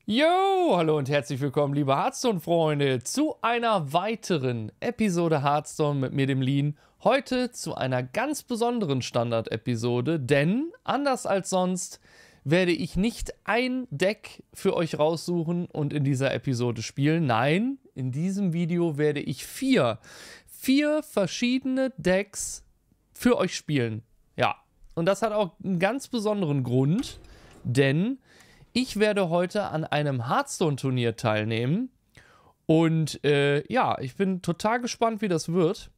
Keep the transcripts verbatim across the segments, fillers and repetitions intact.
Yo, hallo und herzlich willkommen, liebe Hearthstone-Freunde, zu einer weiteren Episode Hearthstone mit mir, dem Lean. Heute zu einer ganz besonderen Standard-Episode, denn anders als sonst werde ich nicht ein Deck für euch raussuchen und in dieser Episode spielen. Nein, in diesem Video werde ich vier, vier verschiedene Decks für euch spielen. Ja, und das hat auch einen ganz besonderen Grund, denn ich werde heute an einem Hearthstone-Turnier teilnehmen und äh, ja, ich bin total gespannt, wie das wird.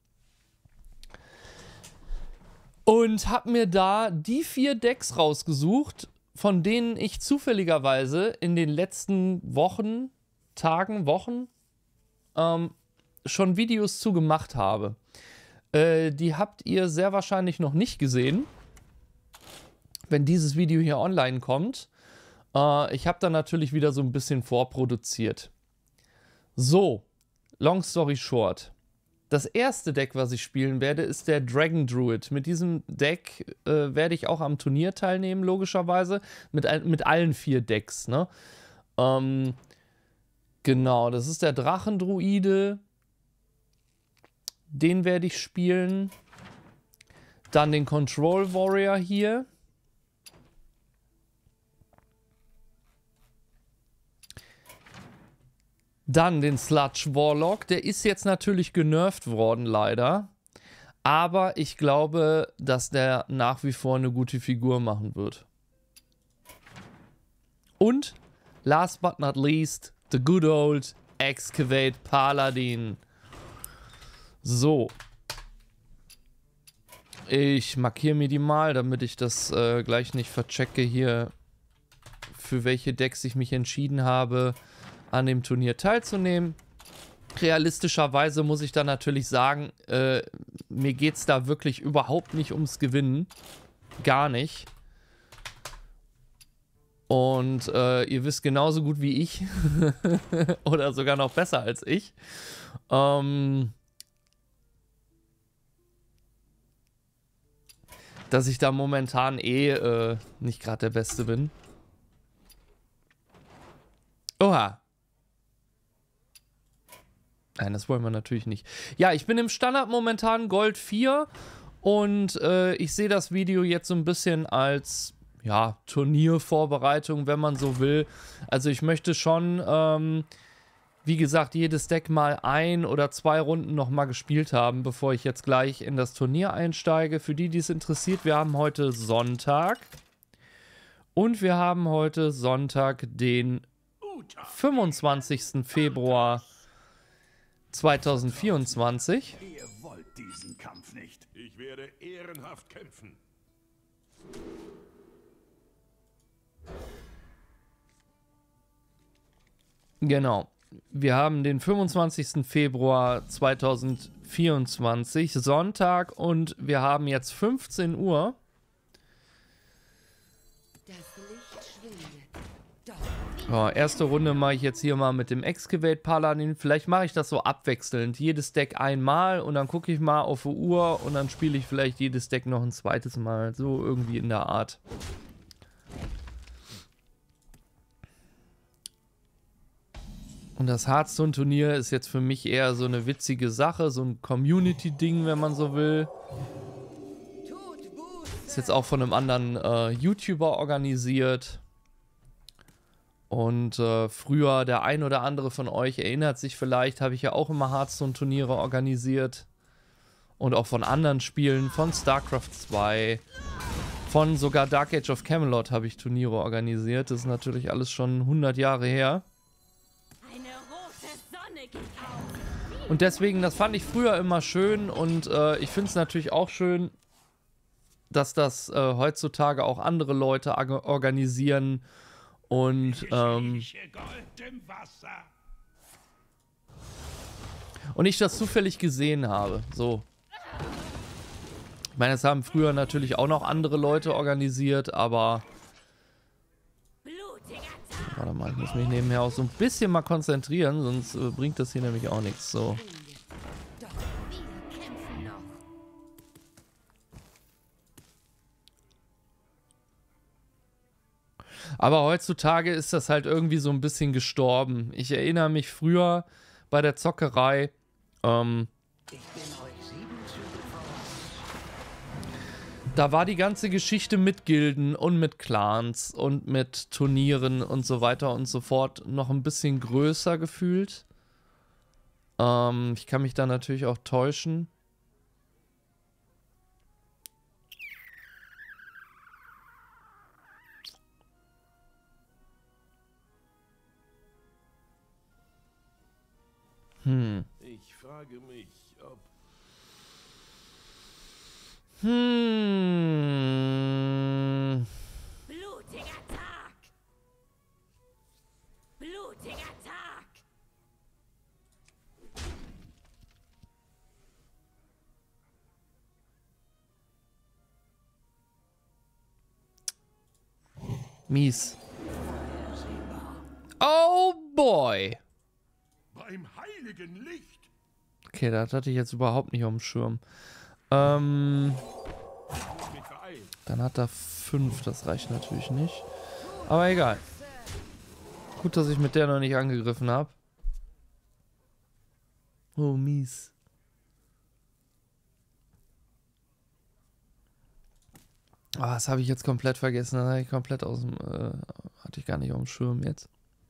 Und habe mir da die vier Decks rausgesucht, von denen ich zufälligerweise in den letzten Wochen, Tagen, Wochen ähm, schon Videos zu gemacht habe. Äh, die habt ihr sehr wahrscheinlich noch nicht gesehen, wenn dieses Video hier online kommt. Uh, ich habe da natürlich wieder so ein bisschen vorproduziert. So, long story short. Das erste Deck, was ich spielen werde, ist der Dragon Druid. Mit diesem Deck äh, werde ich auch am Turnier teilnehmen, logischerweise. Mit, mit allen vier Decks, ne? Ähm, genau, das ist der Drachendruide. Den werde ich spielen. Dann den Control Warrior hier. Dann den Sludge Warlock, der ist jetzt natürlich genervt worden, leider. Aber ich glaube, dass der nach wie vor eine gute Figur machen wird. Und, last but not least, the good old Excavate Paladin. So. Ich markiere mir die mal, damit ich das äh, gleich nicht verchecke hier, für welche Decks ich mich entschieden habe, an dem Turnier teilzunehmen. Realistischerweise muss ich dann natürlich sagen, äh, mir geht es da wirklich überhaupt nicht ums Gewinnen. Gar nicht. Und äh, ihr wisst genauso gut wie ich, oder sogar noch besser als ich, ähm, dass ich da momentan eh äh, nicht gerade der Beste bin. Oha. Nein, das wollen wir natürlich nicht. Ja, ich bin im Standard momentan Gold vier und äh, ich sehe das Video jetzt so ein bisschen als, ja, Turniervorbereitung, wenn man so will. Also ich möchte schon, ähm, wie gesagt, jedes Deck mal ein oder zwei Runden nochmal gespielt haben, bevor ich jetzt gleich in das Turnier einsteige. Für die, die es interessiert, wir haben heute Sonntag und wir haben heute Sonntag, den fünfundzwanzigsten Februar zweitausendvierundzwanzig. Ihr wollt diesen Kampf nicht. Ich werde ehrenhaft kämpfen. Genau. Wir haben den fünfundzwanzigsten Februar zweitausendvierundzwanzig, Sonntag, und wir haben jetzt fünfzehn Uhr. Das Licht schwindet. Ja, erste Runde mache ich jetzt hier mal mit dem Excavate Paladin. Vielleicht mache ich das so abwechselnd. Jedes Deck einmal und dann gucke ich mal auf die Uhr und dann spiele ich vielleicht jedes Deck noch ein zweites Mal. So irgendwie in der Art. Und das Hearthstone-Turnier ist jetzt für mich eher so eine witzige Sache, so ein Community-Ding, wenn man so will. Ist jetzt auch von einem anderen äh, YouTuber organisiert. Und äh, früher, der ein oder andere von euch erinnert sich vielleicht, habe ich ja auch immer Hearthstone-Turniere organisiert. Und auch von anderen Spielen, von StarCraft zwei, von sogar Dark Age of Camelot habe ich Turniere organisiert. Das ist natürlich alles schon hundert Jahre her. Eine rote Sonne geht auf. Und deswegen, das fand ich früher immer schön und äh, ich finde es natürlich auch schön, dass das äh, heutzutage auch andere Leute organisieren. Und, ähm, und ich das zufällig gesehen habe. So. Ich meine, das haben früher natürlich auch noch andere Leute organisiert, aber. Warte mal, ich muss mich nebenher auch so ein bisschen mal konzentrieren, sonst äh, bringt das hier nämlich auch nichts. So. Doch wir kämpfen noch. Aber heutzutage ist das halt irgendwie so ein bisschen gestorben. Ich erinnere mich früher bei der Zockerei, ähm, da war die ganze Geschichte mit Gilden und mit Clans und mit Turnieren und so weiter und so fort noch ein bisschen größer gefühlt. Ähm, ich kann mich da natürlich auch täuschen. Hm. Ich frage mich, ob... Hm. Blutiger Tag! Blutiger Tag! Mies. Oh boy. Beim heiligen Licht. Okay, das hatte ich jetzt überhaupt nicht auf dem Schirm. Ähm, Mit vereilen. dann hat er fünf, das reicht natürlich nicht. Aber egal. Gut, dass ich mit der noch nicht angegriffen habe. Oh, mies. Ah, das habe ich jetzt komplett vergessen. Das habe ich komplett aus dem... Äh, hatte ich gar nicht auf dem Schirm jetzt.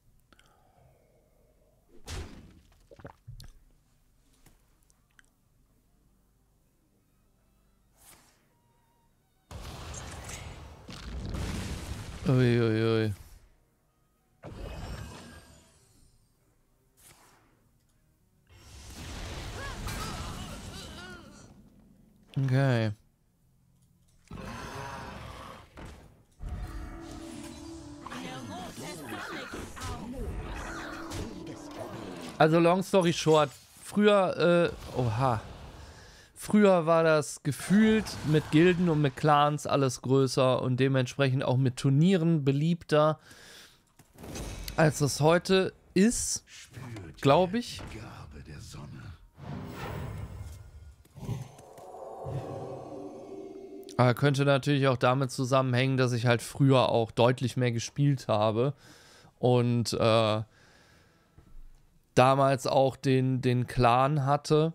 Uiuiui. Okay. Also long story short, früher, äh, oha. Früher war das gefühlt mit Gilden und mit Clans alles größer und dementsprechend auch mit Turnieren beliebter, als es heute ist, glaube ich. Gabe der Sonne. Aber könnte natürlich auch damit zusammenhängen, dass ich halt früher auch deutlich mehr gespielt habe und äh, damals auch den, den Clan hatte.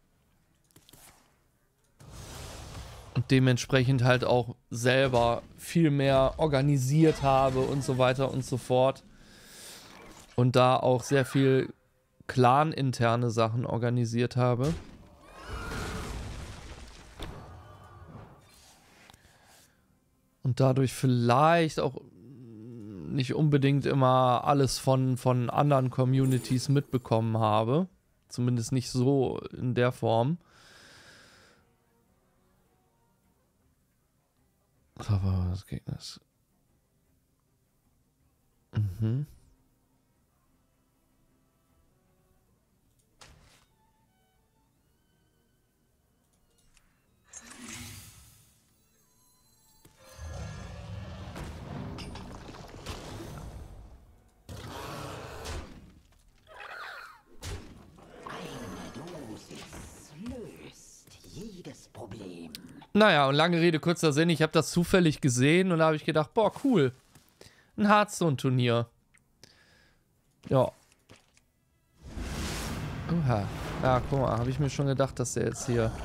Und dementsprechend halt auch selber viel mehr organisiert habe und so weiter und so fort. Und da auch sehr viel Clan-interne Sachen organisiert habe. Und dadurch vielleicht auch nicht unbedingt immer alles von, von anderen Communities mitbekommen habe. Zumindest nicht so in der Form. Cover des Gegners. Mhm. Naja, und lange Rede, kurzer Sinn, ich habe das zufällig gesehen und da habe ich gedacht, boah, cool. Ein Hearthstone-Turnier. Ja. Oha. Ja, guck mal, habe ich mir schon gedacht, dass der jetzt hier...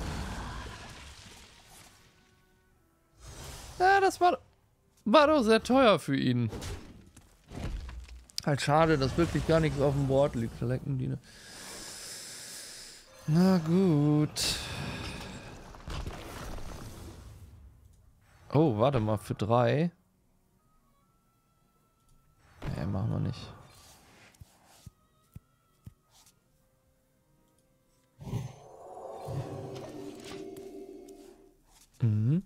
Ja, das war, war doch sehr teuer für ihn. Halt schade, dass wirklich gar nichts auf dem Board liegt. Lecken die, ne? Na gut. Oh, warte mal, für drei. Nee, machen wir nicht. Mhm.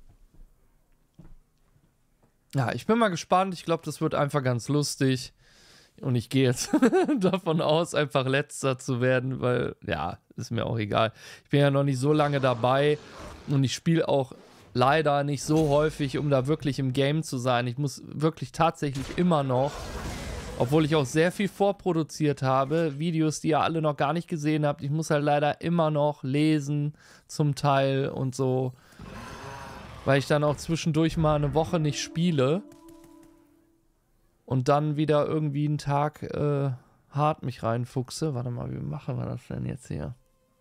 Ja, ich bin mal gespannt. Ich glaube, das wird einfach ganz lustig. Und ich gehe jetzt davon aus, einfach Letzter zu werden, weil, ja, ist mir auch egal. Ich bin ja noch nicht so lange dabei und ich spiele auch leider nicht so häufig, um da wirklich im Game zu sein. Ich muss wirklich tatsächlich immer noch, obwohl ich auch sehr viel vorproduziert habe, Videos, die ihr alle noch gar nicht gesehen habt, ich muss halt leider immer noch lesen, zum Teil und so, weil ich dann auch zwischendurch mal eine Woche nicht spiele. und dann wieder irgendwie einen Tag äh, hart mich reinfuchse. Warte mal, wie machen wir das denn jetzt hier?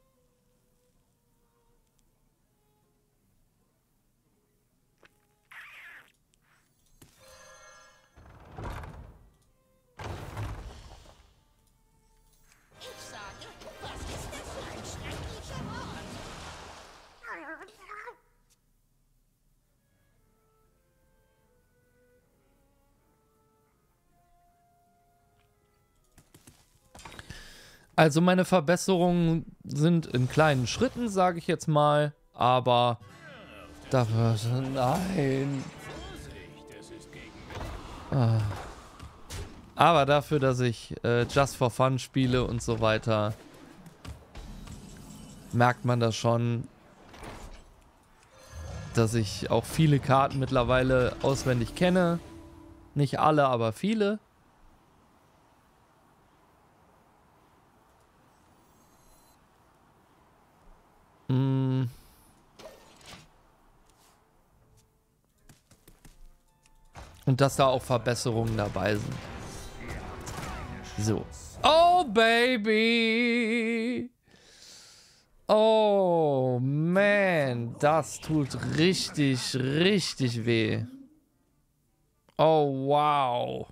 Also meine Verbesserungen sind in kleinen Schritten, sage ich jetzt mal, aber dafür, nein. Ah. Aber dafür, dass ich äh, Just for Fun spiele und so weiter, merkt man das schon, dass ich auch viele Karten mittlerweile auswendig kenne. Nicht alle, aber viele. Mm. Und dass da auch Verbesserungen dabei sind. So. Oh, Baby! Oh, man. Das tut richtig, richtig weh. Oh, wow.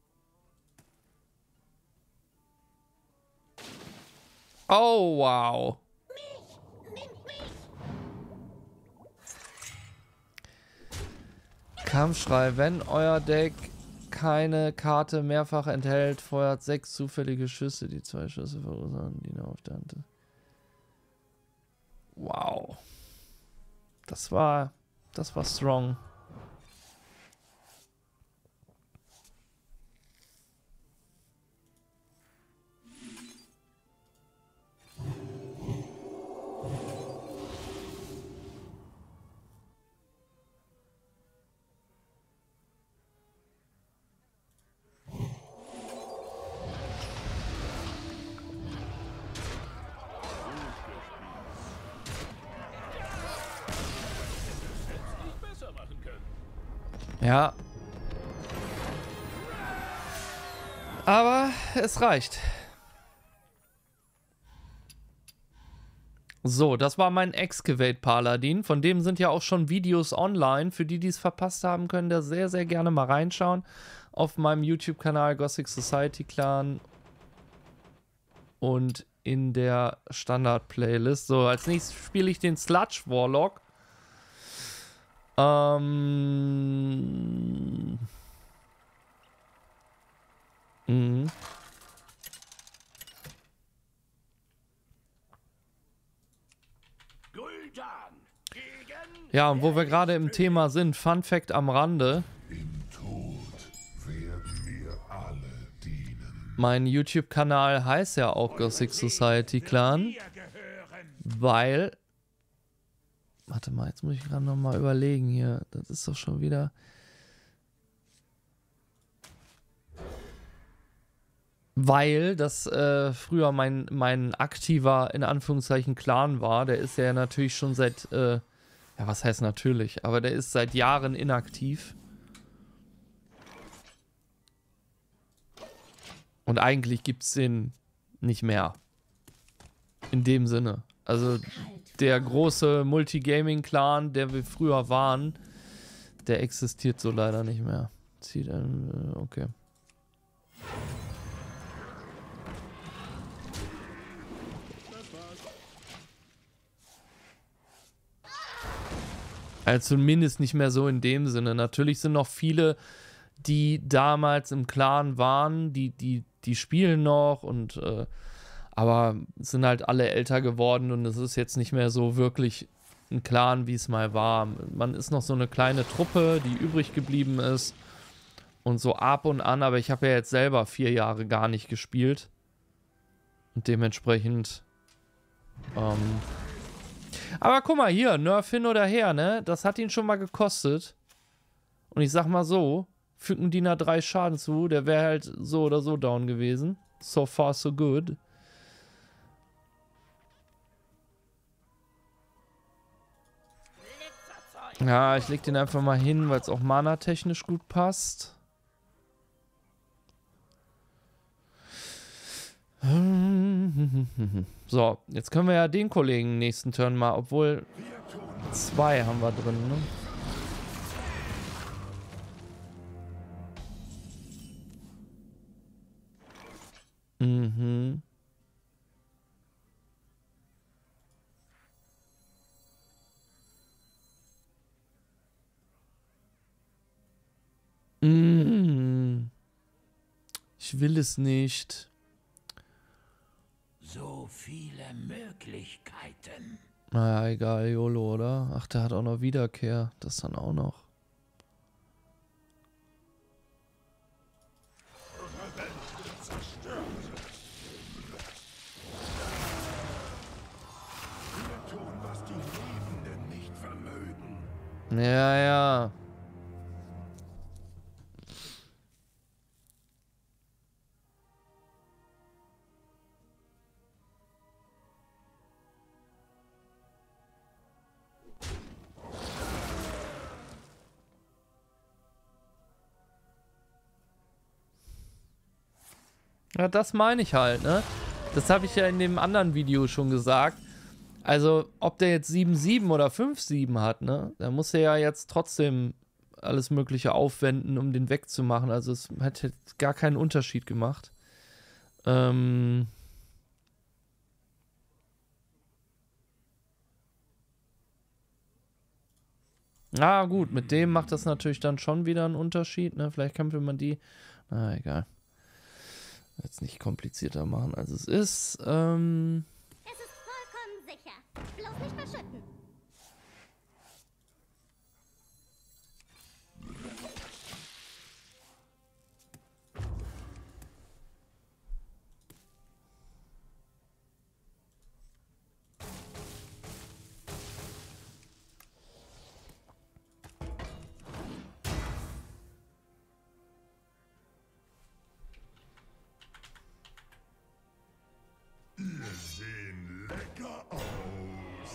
Oh, wow. Kampfschrei, wenn euer Deck keine Karte mehrfach enthält, feuert sechs zufällige Schüsse, die zwei Schüsse verursachen, die auf der Hand. Wow. Das war, das war strong. Ja. Aber es reicht. So, das war mein Excavate Paladin. Von dem sind ja auch schon Videos online. Für die, die es verpasst haben, können da sehr, sehr gerne mal reinschauen. Auf meinem YouTube-Kanal Gothic Society Clan. Und in der Standard-Playlist. So, als nächstes spiele ich den Sludge Warlock. Ähm. Mhm. Ja, und wo wir gerade im Thema sind, Fun Fact am Rande. Im Tod werden wir alle dienen. Mein YouTube-Kanal heißt ja auch Gothic Society Clan, weil... Warte mal, jetzt muss ich gerade noch mal überlegen hier. Das ist doch schon wieder... Weil das äh, früher mein, mein aktiver, in Anführungszeichen, Clan war. Der ist ja natürlich schon seit... Äh, ja, was heißt natürlich? Aber der ist seit Jahren inaktiv. Und eigentlich gibt es den nicht mehr. In dem Sinne. Also... Der große Multigaming-Clan, der wir früher waren, der existiert so leider nicht mehr. Zieht ein, okay. Also zumindest nicht mehr so in dem Sinne. Natürlich sind noch viele, die damals im Clan waren, die, die, die spielen noch und äh, aber sind halt alle älter geworden und es ist jetzt nicht mehr so wirklich ein Clan, wie es mal war. Man ist noch so eine kleine Truppe, die übrig geblieben ist und so ab und an, aber ich habe ja jetzt selber vier Jahre gar nicht gespielt und dementsprechend ähm aber guck mal hier, Nerf hin oder her, ne? Das hat ihn schon mal gekostet und ich sag mal so, fügen die nach drei Schaden zu, der wäre halt so oder so down gewesen. So far so good. Ja, ich leg den einfach mal hin, weil es auch mana-technisch gut passt. So, jetzt können wir ja den Kollegen nächsten Turn mal, obwohl zwei haben wir drin, ne? Mhm. Mhm. Ich will es nicht. So viele Möglichkeiten. Naja, egal, YOLO, oder? Ach, der hat auch noch Wiederkehr. Das dann auch noch. Wir tun, was die Lebenden nicht vermögen. Ja, ja. Ja, das meine ich halt, ne? Das habe ich ja in dem anderen Video schon gesagt. Also, ob der jetzt sieben sieben oder fünf sieben hat, ne? Da muss er ja jetzt trotzdem alles Mögliche aufwenden, um den wegzumachen. Also, es hat jetzt gar keinen Unterschied gemacht. Ähm... Ah, gut, mit dem macht das natürlich dann schon wieder einen Unterschied, ne? Vielleicht könnte man die... Na, egal. Jetzt nicht komplizierter machen, als es ist. Ähm... Es ist vollkommen sicher. Bloß nicht verschütten. Sehen lecker aus.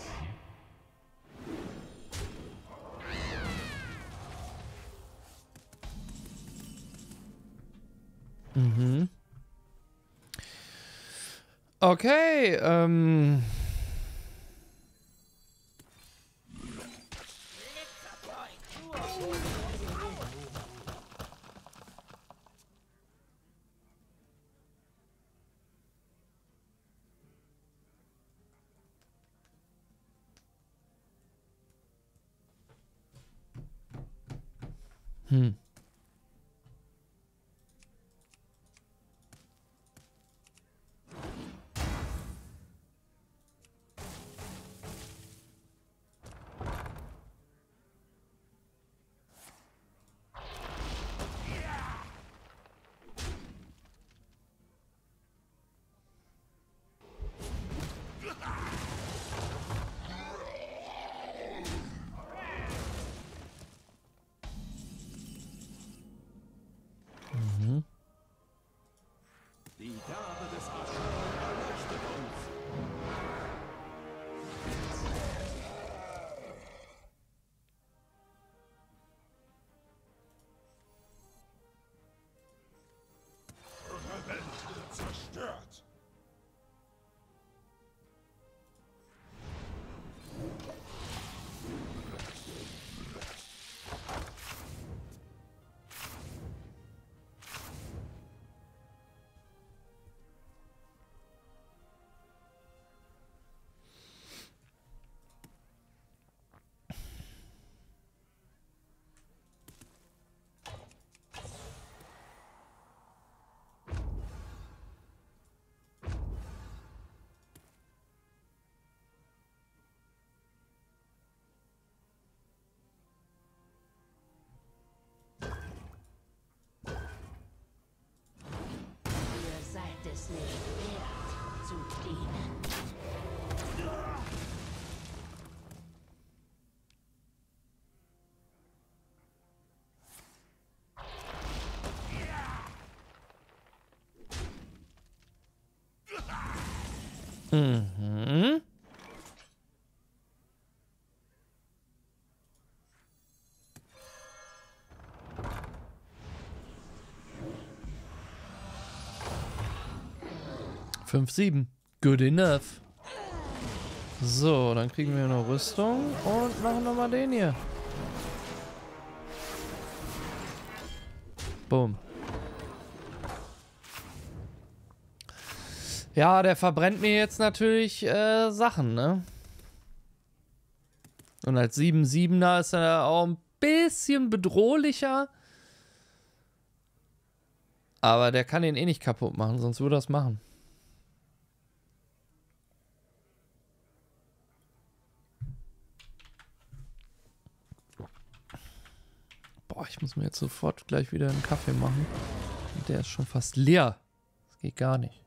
Mhm. Okay, ähm... Hm. Die Gabe des Erscheinens erleuchtet uns. Eure Welt wird zerstört. Ihr seid es nicht wert, zu dienen. Mhm. fünf sieben. Good enough. So, dann kriegen wir eine Rüstung und machen nochmal den hier. Boom. Ja, der verbrennt mir jetzt natürlich äh, Sachen, ne? Und als sieben siebener ist er auch ein bisschen bedrohlicher. Aber der kann ihn eh nicht kaputt machen, sonst würde er es machen. Boah, ich muss mir jetzt sofort gleich wieder einen Kaffee machen. Und der ist schon fast leer. Das geht gar nicht.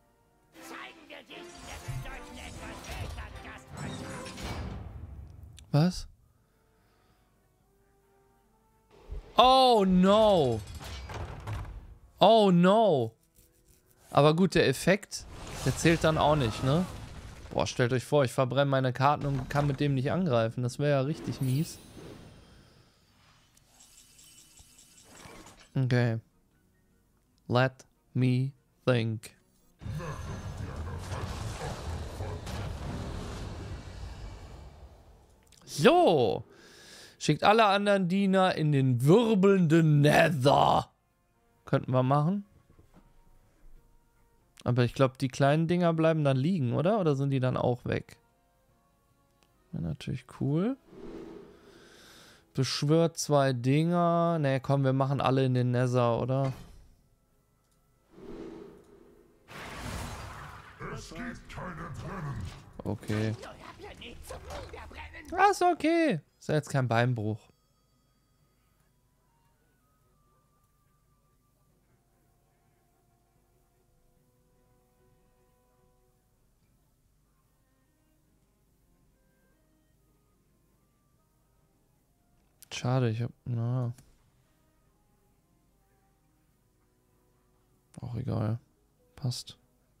Was? Oh no. Oh no. Aber gut, der Effekt, der zählt dann auch nicht, ne? Boah, stellt euch vor, ich verbrenne meine Karten und kann mit dem nicht angreifen. Das wäre ja richtig mies. Okay. Let me think. So. Schickt alle anderen Diener in den wirbelnden Nether. Könnten wir machen. Aber ich glaube, die kleinen Dinger bleiben dann liegen, oder? Oder sind die dann auch weg? Wäre natürlich cool. Beschwört zwei Dinger. Ne, komm, wir machen alle in den Nether, oder? Es gibt keine Trennen. Okay. Ah, ist okay. Ist ja jetzt kein Beinbruch. Schade, ich hab... Na. Auch egal. Passt.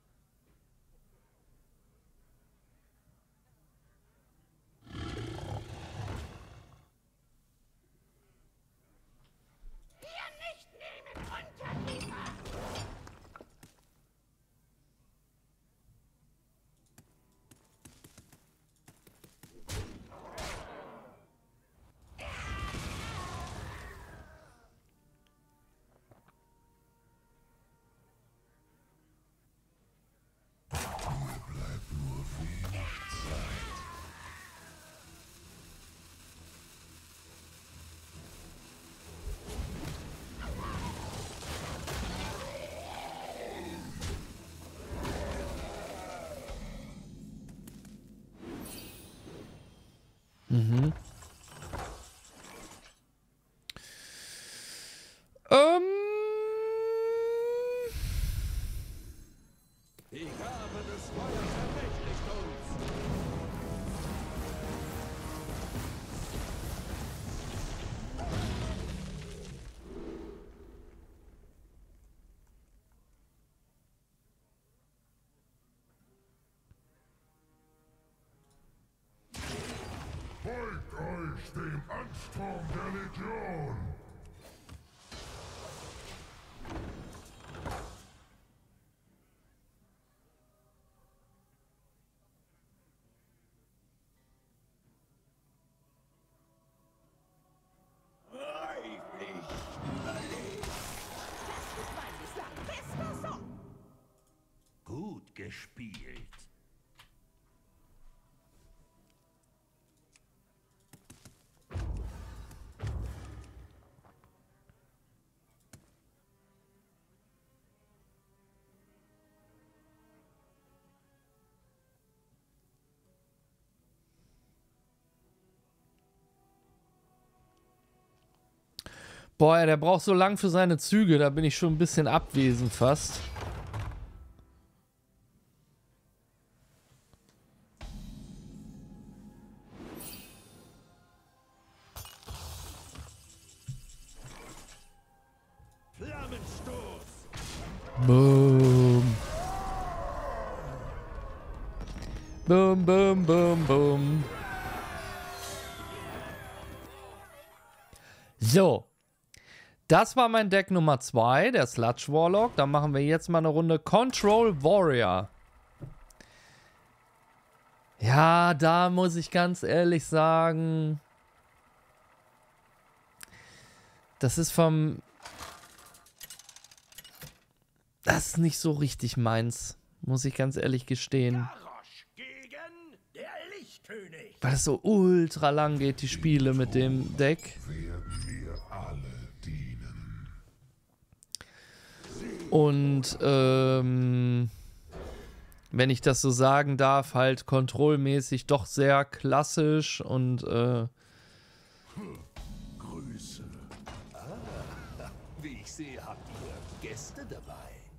Mhm. Ähm. Die Gabe des Feuers ermächtigt uns. Beugt euch dem Ansturm der Legion. Gut gespielt. Boah, der braucht so lang für seine Züge, da bin ich schon ein bisschen abwesend fast. Flammenstoß. Boom. Boom, boom, boom, boom. So. Das war mein Deck Nummer zwei, der Sludge Warlock. Dann machen wir jetzt mal eine Runde Control Warrior. Ja, da muss ich ganz ehrlich sagen, das ist vom... Das ist nicht so richtig meins, muss ich ganz ehrlich gestehen. Garrosh gegen der Lichtkönig. Weil es so ultra lang geht, die Spiele mit dem Deck. Werden mir alle dienen. Und ähm, wenn ich das so sagen darf, halt kontrollmäßig doch sehr klassisch und äh, Grüße. Ah, wie ich sehe, habt ihr Gäste dabei.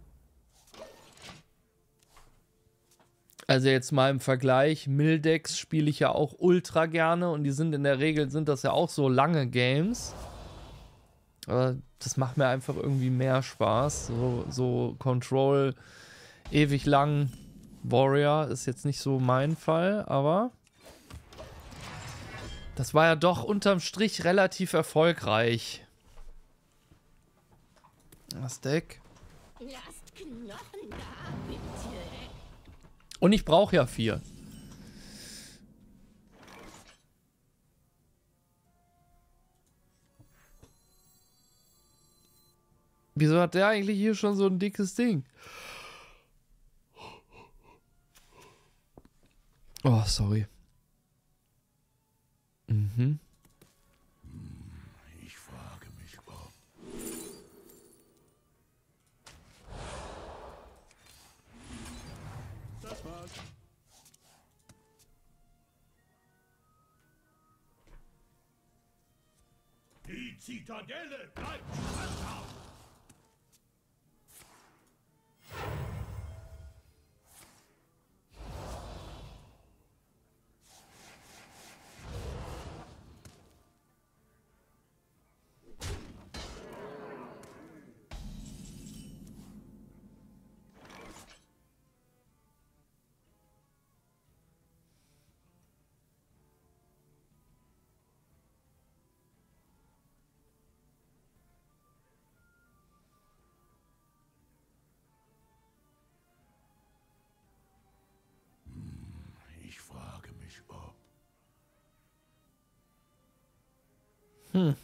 also jetzt mal im Vergleich, Mildex spiele ich ja auch ultra gerne und die sind in der Regel, sind das ja auch so lange Games. Aber das macht mir einfach irgendwie mehr Spaß. So, so Control ewig lang Warrior ist jetzt nicht so mein Fall, aber das war ja doch unterm Strich relativ erfolgreich. Das Deck. Lasst Knochen da, bitte. Und ich brauche ja vier. Wieso hat der eigentlich hier schon so ein dickes Ding? Oh, sorry. Mhm. Ich frage mich, ob... Das war's. Die Zitadelle bleibt standhaft. Ich frage mich, ob... Hm.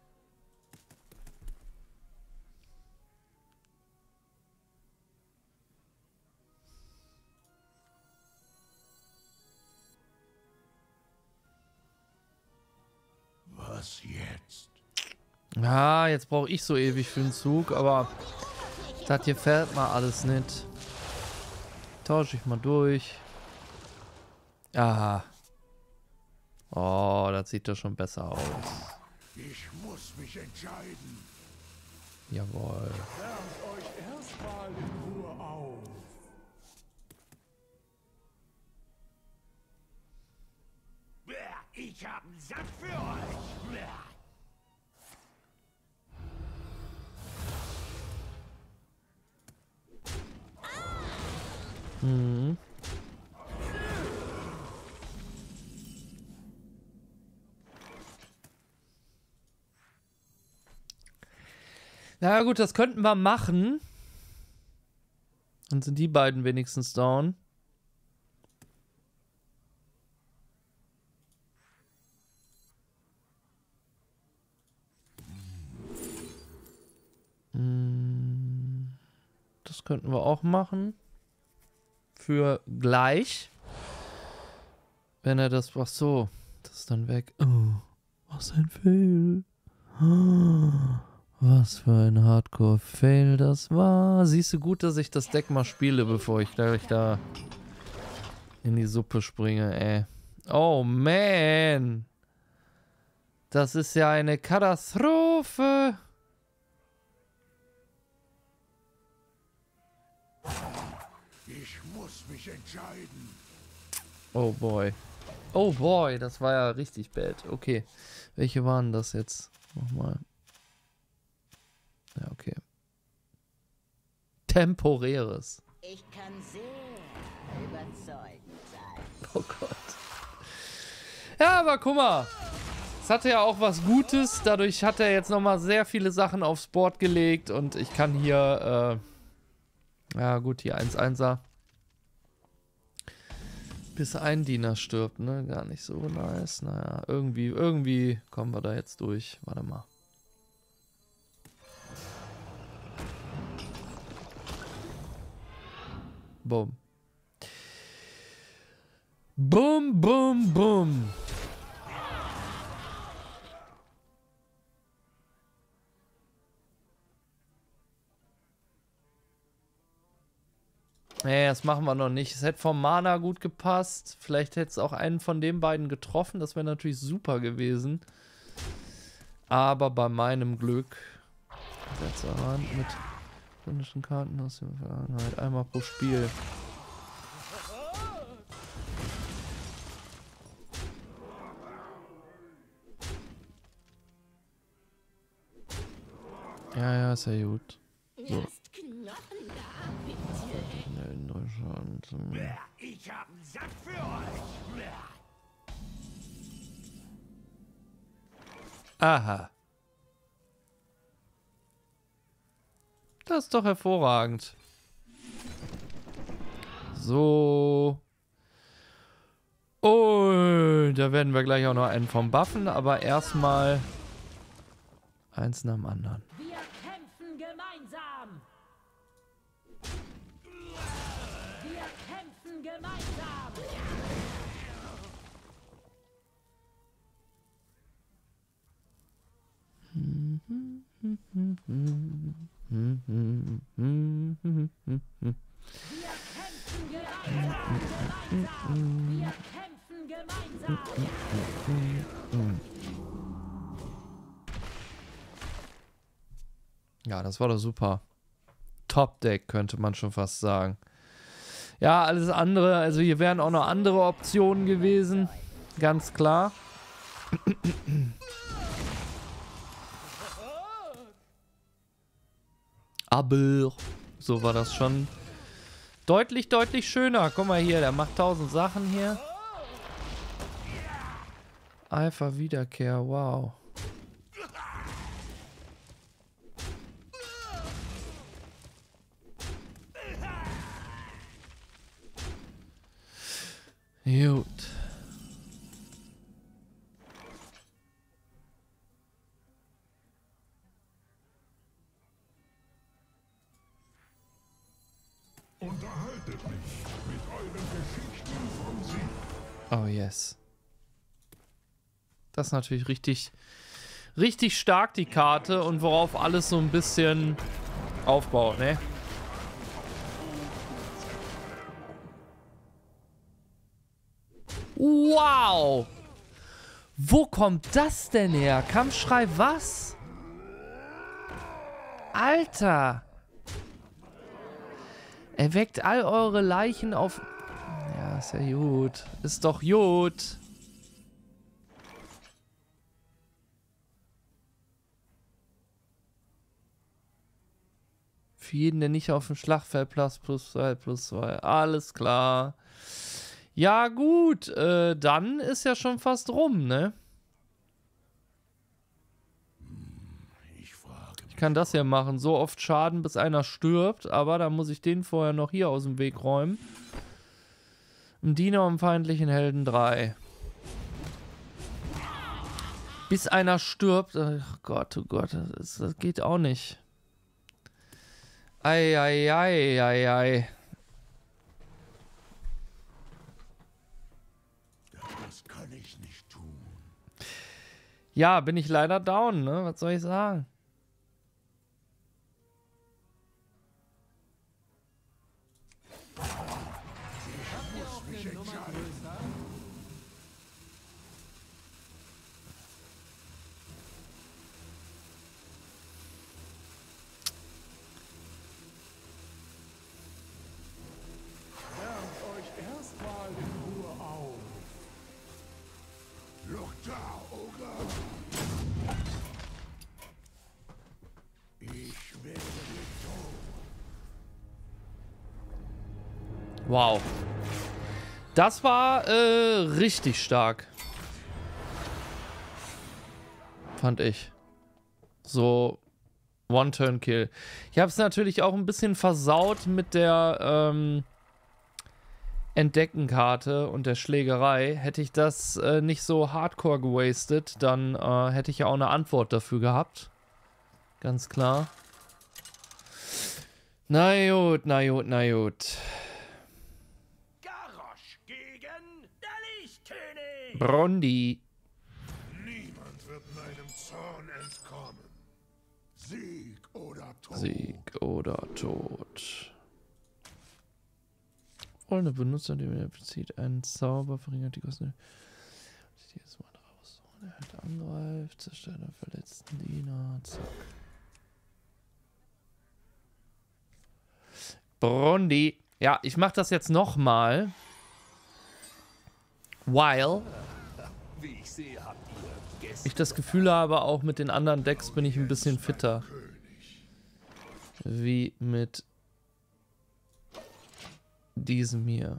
Was jetzt? Ja, jetzt brauche ich so ewig für den Zug, aber das hier fährt mal alles nicht. Tausche ich mal durch. Aha. Oh, das sieht doch schon besser aus. Ich muss mich entscheiden. Jawohl. Wärmt euch erstmal in Ruhe auf. Ich hab einen Sack für euch. Mhm. Na gut, das könnten wir machen. Dann sind die beiden wenigstens down. Das könnten wir auch machen. Für gleich. Wenn er das... Ach so. Das ist dann weg. Oh, was ein Fail. Was für ein Hardcore-Fail das war. Siehst du, gut, dass ich das Deck mal spiele, bevor ich gleich da in die Suppe springe, ey. Oh, man. Das ist ja eine Katastrophe. Ich muss mich entscheiden. Oh boy. Oh boy, das war ja richtig bad. Okay. Welche waren das jetzt? Nochmal. Ja, okay. Temporäres. Ich kann sehr überzeugend sein. Oh Gott. Ja, aber guck mal. Es hatte ja auch was Gutes. Dadurch hat er jetzt nochmal sehr viele Sachen aufs Board gelegt. Und ich kann hier... Äh, ja gut, hier eins einser. Bis ein Diener stirbt, ne? Gar nicht so nice. Naja, irgendwie, irgendwie kommen wir da jetzt durch. Warte mal. Boom. Boom, boom, boom. Nee, das machen wir noch nicht. Es hätte vom Mana gut gepasst. Vielleicht hätte es auch einen von den beiden getroffen. Das wäre natürlich super gewesen. Aber bei meinem Glück. Letzter Hand mit chronischen Karten aus der Vergangenheit. Einmal pro Spiel. Ja, ja, ist ja gut. So. Lasst Knochen da, bitte. In Deutschland. Ich hab einen Sack für euch. Aha. Das ist doch hervorragend. So. Und da werden wir gleich auch noch einen vom Buffen, aber erstmal eins nach dem anderen. Wir kämpfen gemeinsam. Wir kämpfen gemeinsam. Wir kämpfen gemeinsam. Wir kämpfen gemeinsam. Ja, das war doch super. Top-Deck, könnte man schon fast sagen. Ja, alles andere, also hier wären auch noch andere Optionen gewesen. Ganz klar. Aber so war das schon deutlich, deutlich schöner. Guck mal hier, der macht tausend Sachen hier. Eifer Wiederkehr, wow. Gut. Unterhaltet mich mit euren Geschichten von Sieg. Oh yes. Das ist natürlich richtig, richtig stark, die Karte, und worauf alles so ein bisschen aufbaut, ne? Wow! Wo kommt das denn her? Kampfschrei was? Alter! Erweckt all eure Leichen auf... Ja, ist ja gut. Ist doch gut. Für jeden, der nicht auf dem Schlachtfeld plus plus zwei, plus zwei. Alles klar. Ja gut, äh, dann ist ja schon fast rum, ne? Ich kann das ja machen. So oft Schaden, bis einer stirbt. Aber dann muss ich den vorher noch hier aus dem Weg räumen. Ein Diener um feindlichen Helden drei. Bis einer stirbt. Ach Gott, oh Gott. Das, das geht auch nicht. Ei, ei, ei, ei, ei. Das kann ich nicht tun. Ja, bin ich leider down, ne? Was soll ich sagen? Wow. Das war äh, richtig stark. Fand ich. So One-Turn-Kill. Ich habe es natürlich auch ein bisschen versaut mit der ähm, Entdecken-Karte und der Schlägerei, hätte ich das äh, nicht so hardcore gewastet, dann äh, hätte ich ja auch eine Antwort dafür gehabt. Ganz klar. Na gut, na gut, na gut. Garrosh gegen der Lichtkönig. Brondi. Niemand wird meinem Zorn entkommen. Sieg oder Tod. Sieg oder Tod. Rollende Benutzer, die er bezieht, einen Zauber, verringert die Kosten. Jedes Mal raus. Er halt angreift, zerstört einen verletzten Diener. Zack. Brondi. Ja, ich mach das jetzt nochmal. Weil Wie ich sehe, habt ihr Gäste. ich das Gefühl habe, auch mit den anderen Decks bin ich ein bisschen fitter. Wie mit diesem hier.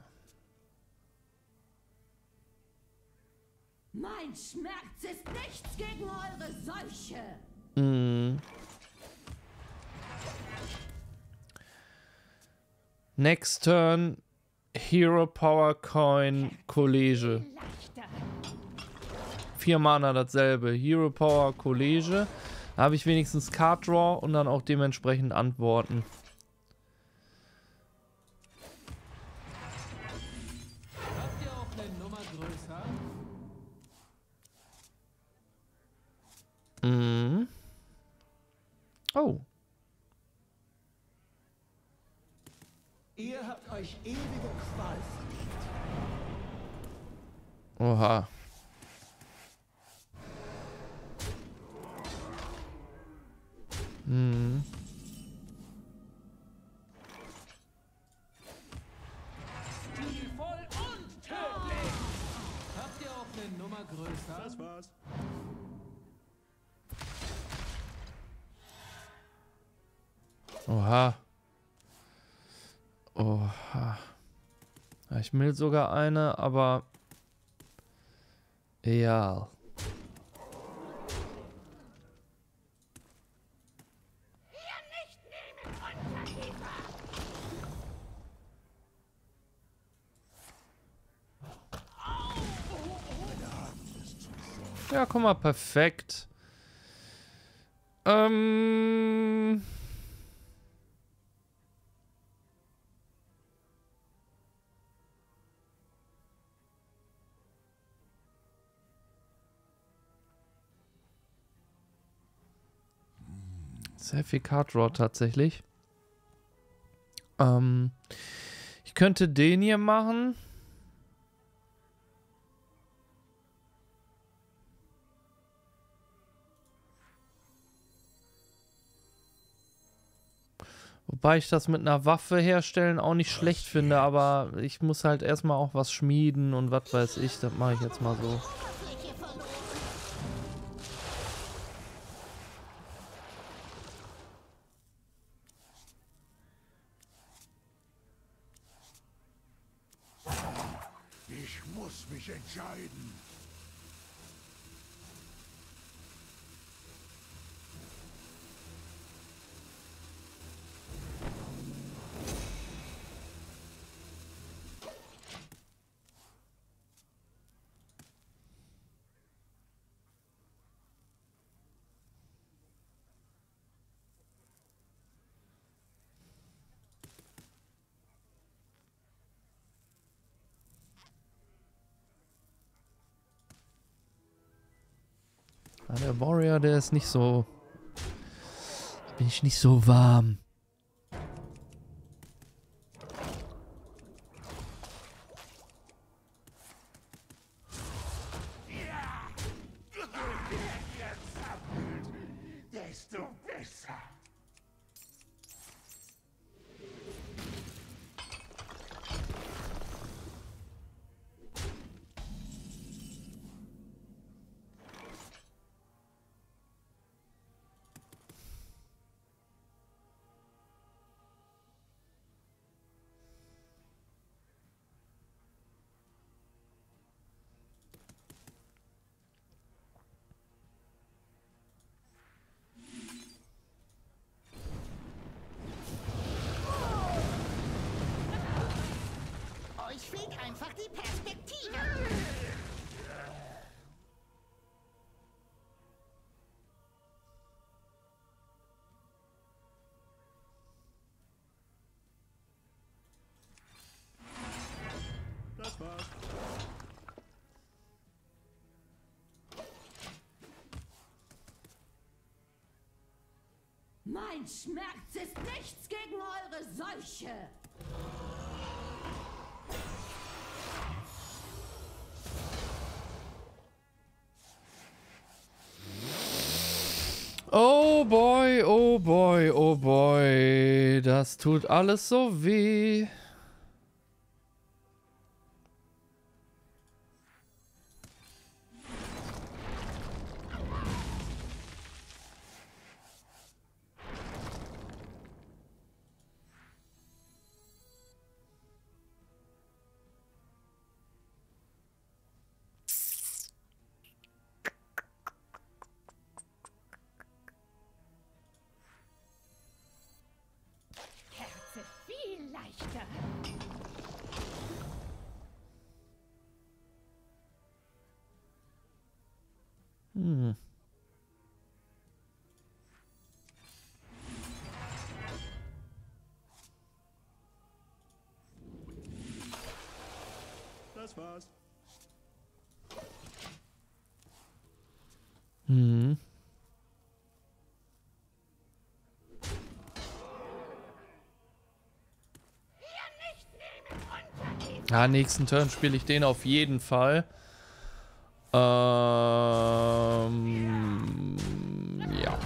Mein Schmerz ist nichts gegen eure Seuche. Mm. Next turn, Hero Power Coin College. Leichter. Vier Mana dasselbe. Hero Power College. Da habe ich wenigstens Card Draw und dann auch dementsprechend Antworten. Habt ihr auch eine Nummer größer? Mhm. Oh. Ihr habt euch ewige Qual verdient. Oha. Hm. Stilvoll und tödlich! Habt ihr auch eine Nummer größer? Das war's. Oha. Oha. Ja, ich will sogar eine, aber ja. Ja, guck mal, perfekt. Ähm... Sehr viel Card Draw tatsächlich. Ähm, ich könnte den hier machen. Wobei ich das mit einer Waffe herstellen auch nicht schlecht finde, aber ich muss halt erstmal auch was schmieden und was weiß ich. Das mache ich jetzt mal so. Ich muss mich entscheiden. Ja, der Warrior, der ist nicht so... Bin ich nicht so warm. Desto besser. einfach die Perspektive. Das war's. Mein Schmerz ist nichts gegen eure Seuche. Oh boy, oh boy, oh boy. Das tut alles so weh. Kerze viel leichter. Hm. Das war's. Hm. Ja, nächsten Turn spiele ich den auf jeden Fall. Ähm, ja.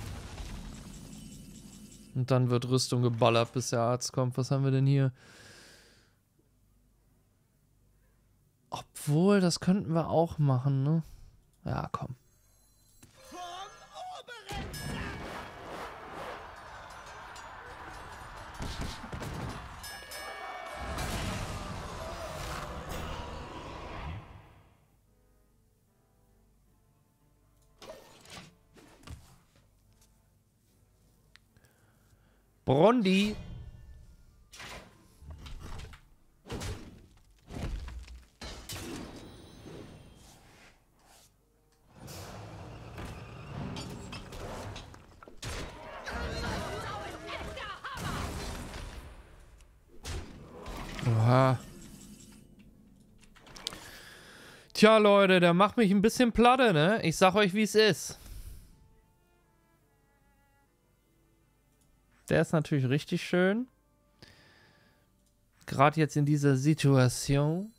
Und dann wird Rüstung geballert, bis der Arzt kommt. Was haben wir denn hier? Obwohl, das könnten wir auch machen, ne? Ja, komm. Brondi. Oha. Tja, Leute, der macht mich ein bisschen platte, ne? Ich sag euch, wie es ist. Der ist natürlich richtig schön. Gerade jetzt in dieser Situation.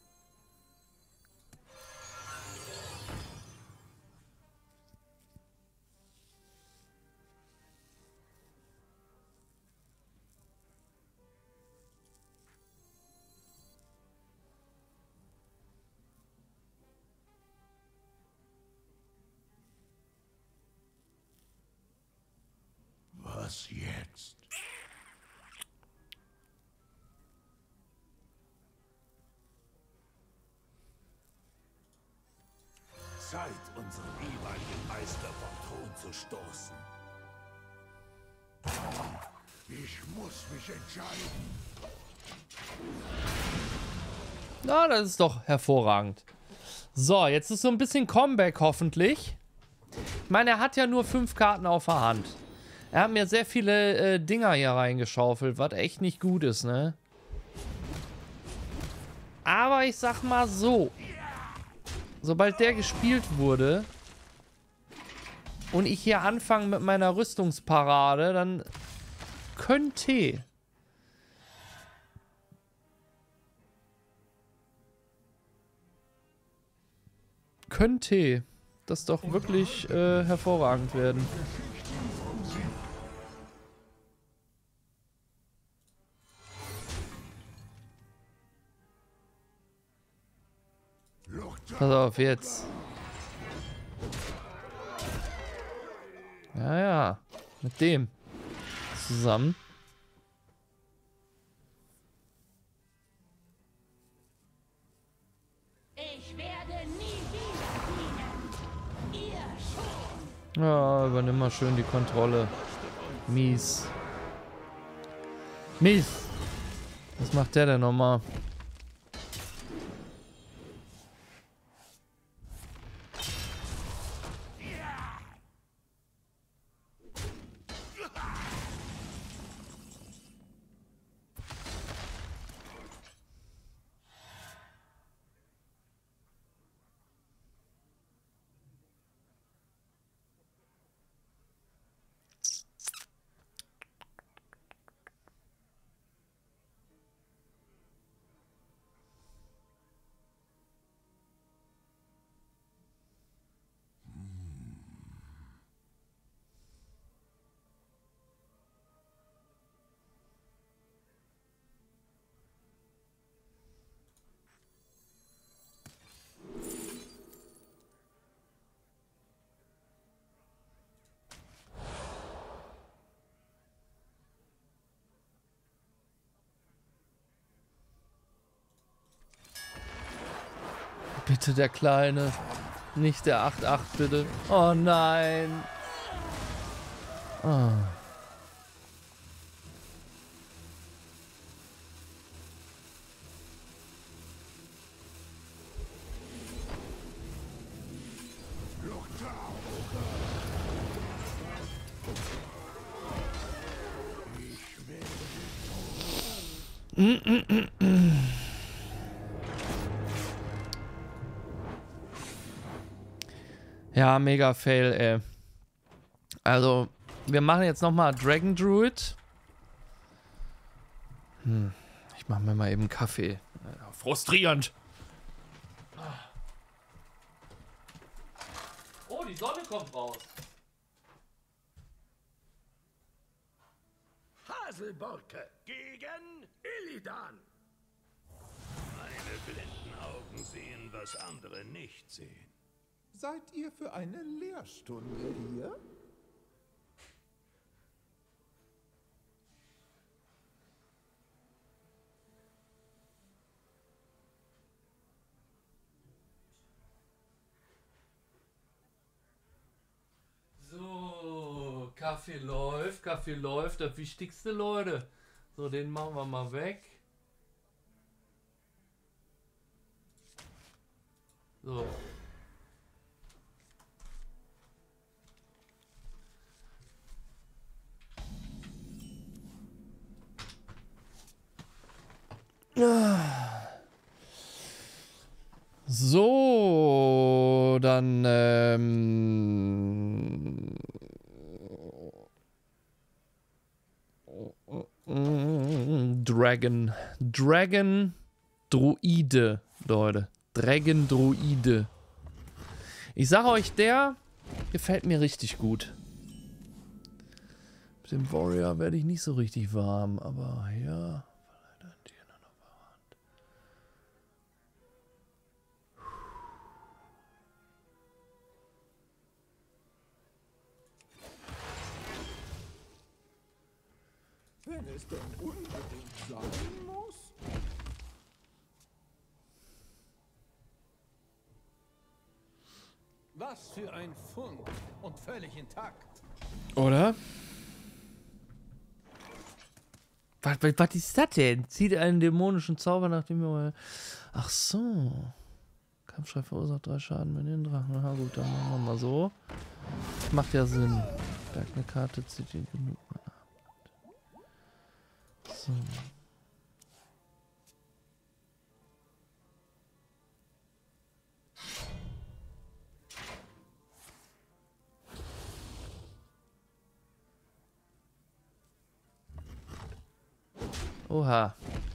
Was jetzt? Zeit, unseren ehemaligen Meister vom Thron zu stoßen. Ich muss mich entscheiden. Na, das ist doch hervorragend. So, jetzt ist so ein bisschen Comeback hoffentlich. Ich meine, er hat ja nur fünf Karten auf der Hand. Er hat mir sehr viele äh, Dinger hier reingeschaufelt, was echt nicht gut ist, ne? Aber ich sag mal so. Sobald der gespielt wurde und ich hier anfange mit meiner Rüstungsparade, dann könnte... Könnte das doch wirklich äh, hervorragend werden. Pass auf, jetzt. Ja, ja. Mit dem. Zusammen. Ich werde nie wieder dienen. Ihr schon. Ja, übernimm mal schön die Kontrolle. Mies. Mies. Was macht der denn nochmal? Bitte der Kleine. Nicht der acht acht, bitte. Oh nein. Oh. Mm, mm, mm, mm. Ja, mega Fail, ey. Also, wir machen jetzt nochmal Dragon Druid. Hm. Ich mach mir mal eben Kaffee. Frustrierend. Oh, die Sonne kommt raus. Haselborke gegen Illidan. Meine blinden Augen sehen, was andere nicht sehen. Seid ihr für eine Lehrstunde hier? So, Kaffee läuft, Kaffee läuft, das Wichtigste, Leute. So, den machen wir mal weg. So. So, dann ähm, Dragon, Dragon Druide, Leute, Dragon Druide. Ich sage euch, der gefällt mir richtig gut. Mit dem Warrior werde ich nicht so richtig warm, aber ja. Wenn es denn unbedingt sein muss. Was für ein Fund und völlig intakt. Oder? Was, was, was ist das denn? Zieht einen dämonischen Zauber, nachdem wir... Ach so. Kampfschrei verursacht drei Schaden mit den Drachen. Na gut, dann machen wir mal so. Das macht ja Sinn. Berg eine Karte, zieht ihn genug Mana ab. So. Oha.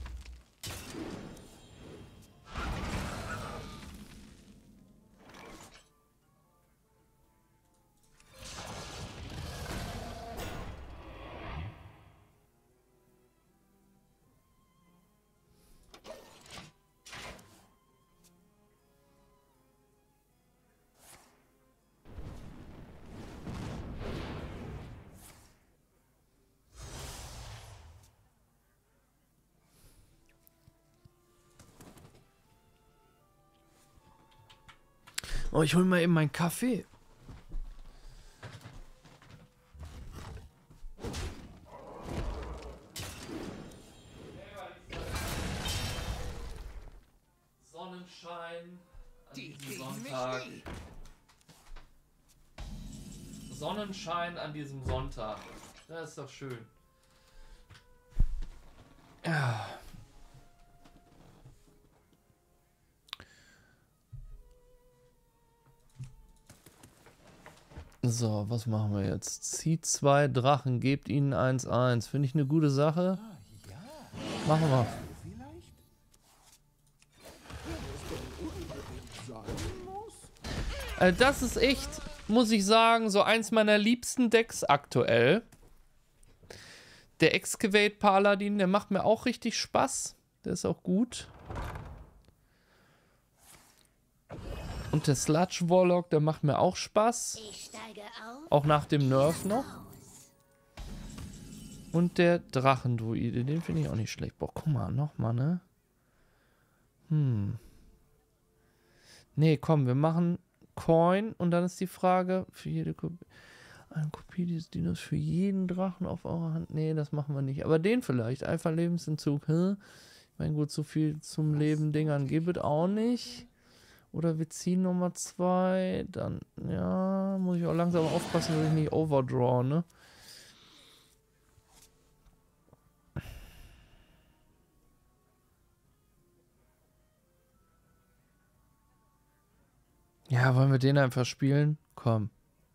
Oh, ich hol mal eben meinen Kaffee. Sonnenschein an diesem Sonntag. Sonnenschein an diesem Sonntag. Das ist doch schön. Ja. So, was machen wir jetzt? Zieht zwei Drachen, gebt ihnen eins eins. Finde ich eine gute Sache. Ah, ja. Machen wir. Vielleicht? Wenn es denn unbedingt sein muss. Äh, das ist echt, muss ich sagen, so eins meiner liebsten Decks aktuell. Der Excavate Paladin, der macht mir auch richtig Spaß. Der ist auch gut. Und der Sludge Warlock, der macht mir auch Spaß. Ich steige auf. Auch nach dem Nerf noch. Und der Drachendruide, den finde ich auch nicht schlecht. Boah, guck mal, nochmal, ne? Hm. Nee, komm, wir machen Coin und dann ist die Frage, für jede Kopie, eine Kopie dieses Dinos für jeden Drachen auf eurer Hand. Nee, das machen wir nicht. Aber den vielleicht. Einfach Lebensentzug. Hä? Ich meine, gut, so viel zum Leben Dingern gibt es auch nicht. Oder wir ziehen Nummer zwei. Dann, ja, muss ich auch langsam aufpassen, dass ich nicht overdraw, ne? Ja, wollen wir den einfach spielen? Komm.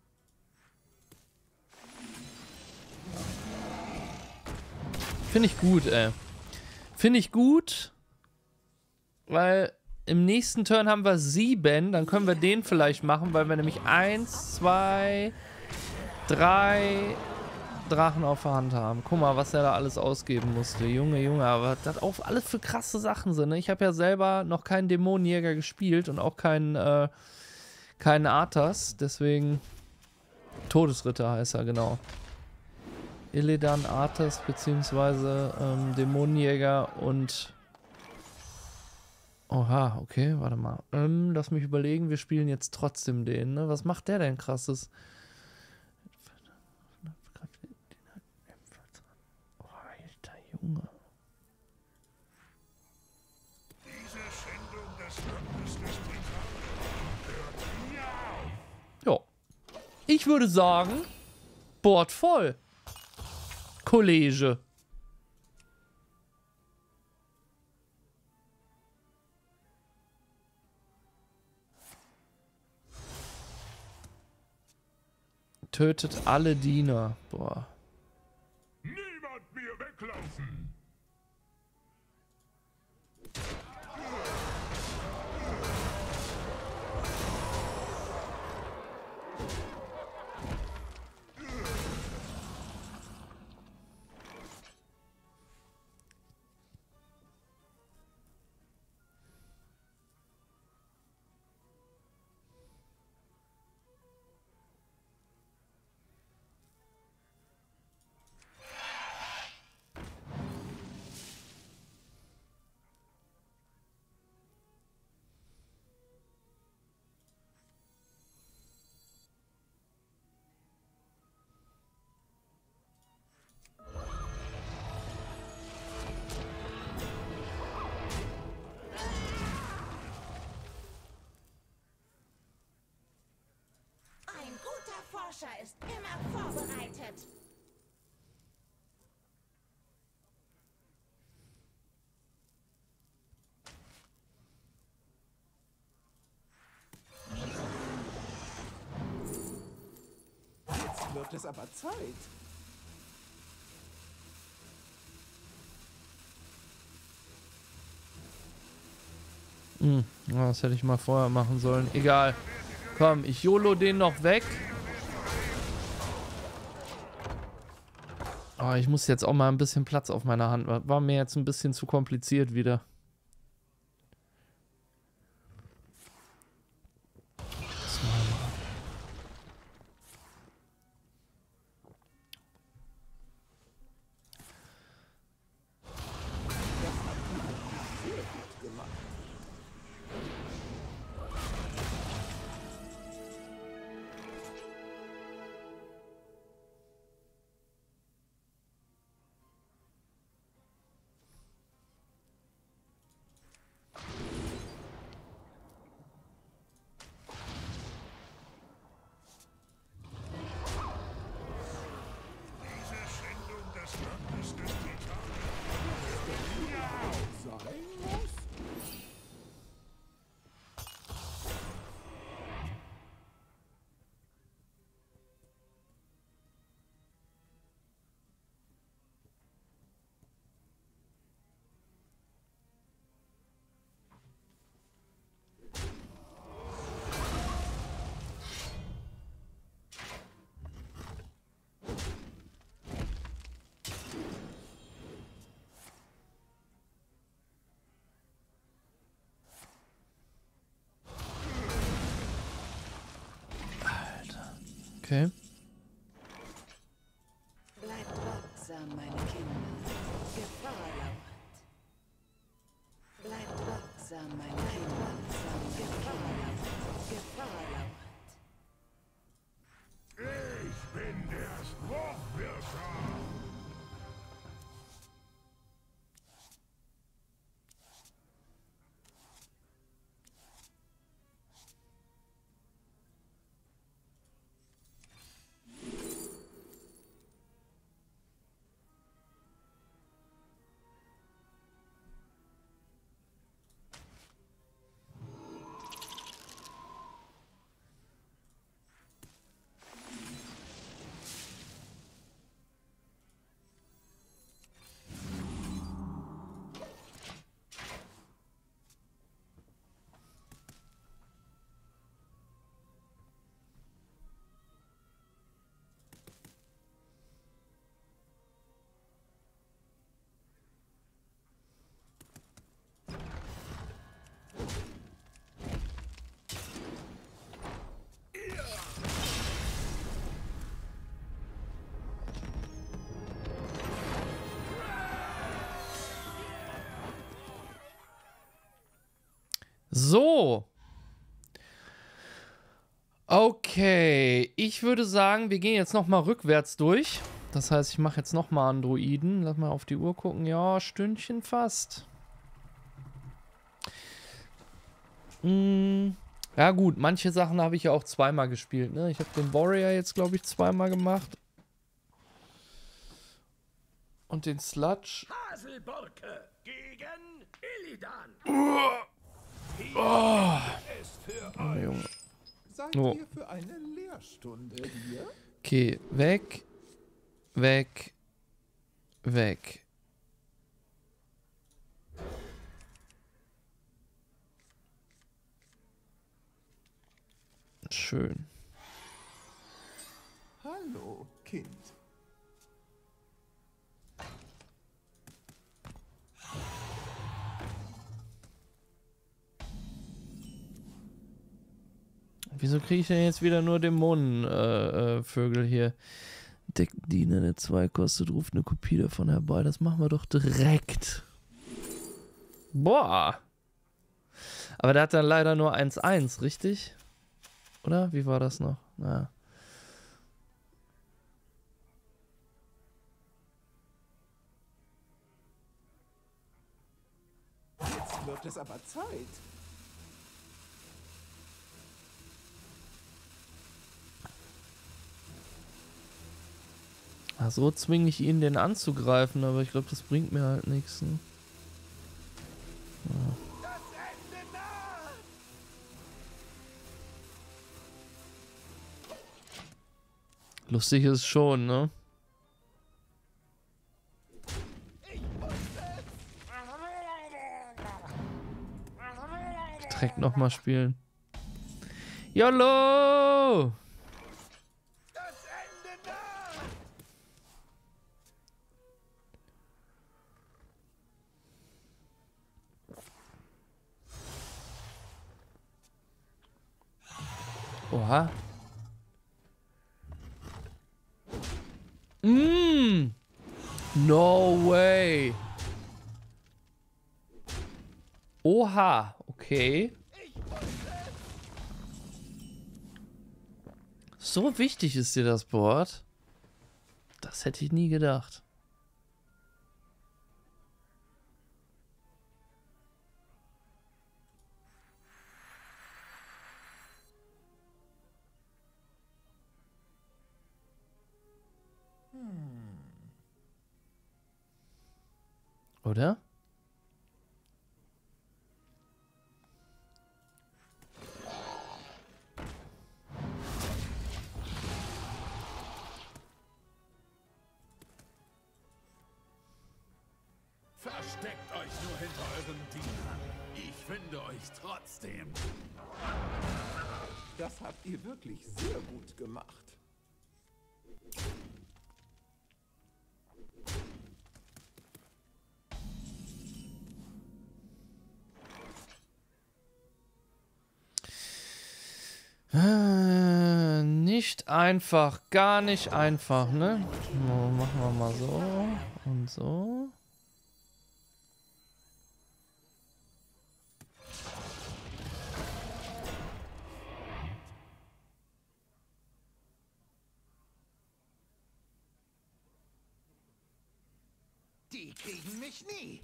Finde ich gut, ey. Finde ich gut, weil im nächsten Turn haben wir sieben, dann können wir den vielleicht machen, weil wir nämlich eins, zwei, drei Drachen auf der Hand haben. Guck mal, was er da alles ausgeben musste. Junge, Junge, aber das auch alles für krasse Sachen sind. Ne? Ich habe ja selber noch keinen Dämonenjäger gespielt und auch keinen, äh, keinen Arthas, deswegen Todesritter heißt er, genau. Illidan, Arthas, beziehungsweise ähm, Dämonenjäger und... Oha, okay, warte mal. Ähm, lass mich überlegen, wir spielen jetzt trotzdem den, ne? Was macht der denn krasses? Oh, alter Junge. Diese Schändung des Landes des Titanen. Ja. Ich würde sagen, Board voll. Kollege. Tötet alle Diener. Boah. Niemand mehr weglaufen! Ein guter Forscher ist immer vorbereitet. Jetzt wird es aber Zeit. Hm, das hätte ich mal vorher machen sollen. Egal. Komm, ich YOLO den noch weg. Oh, ich muss jetzt auch mal ein bisschen Platz auf meiner Hand. War mir jetzt ein bisschen zu kompliziert wieder. Okay. Bleibt wachsam, meine Kinder. Gefahr lauert. Bleibt wachsam, meine Kinder. Gefahr lauert. So. Okay, ich würde sagen, wir gehen jetzt nochmal rückwärts durch. Das heißt, ich mache jetzt nochmal Androiden. Lass mal auf die Uhr gucken. Ja, Stündchen fast. Hm. Ja gut, manche Sachen habe ich ja auch zweimal gespielt. Ne? Ich habe den Warrior jetzt, glaube ich, zweimal gemacht. Und den Sludge. Haselborke gegen Illidan. Oh. Ist für Oh, Junge. Seid Oh. ihr für eine Lehrstunde hier? Okay, weg, weg, weg. Schön. Hallo, Kind. Wieso kriege ich denn jetzt wieder nur Dämonenvögel äh, äh, Vögel hier? Deckdiener, der zwei kostet, ruft eine Kopie davon herbei. Das machen wir doch direkt. Boah. Aber der hat dann leider nur eins eins, richtig? Oder? Wie war das noch? Naja. Jetzt wird es aber Zeit. Ach, so zwinge ich ihn, den anzugreifen, aber ich glaube, das bringt mir halt nichts. Ne? Ja. Lustig ist es schon, ne? Direkt nochmal spielen. YOLO! Oha. Mm. No way. Oha, okay. So wichtig ist dir das Board? Das hätte ich nie gedacht. Oder? Versteckt euch nur hinter euren Dienern. Ich finde euch trotzdem. Das habt ihr wirklich sehr gut gemacht. Äh, nicht einfach, gar nicht einfach, ne? So, machen wir mal so und so. Die kriegen mich nie.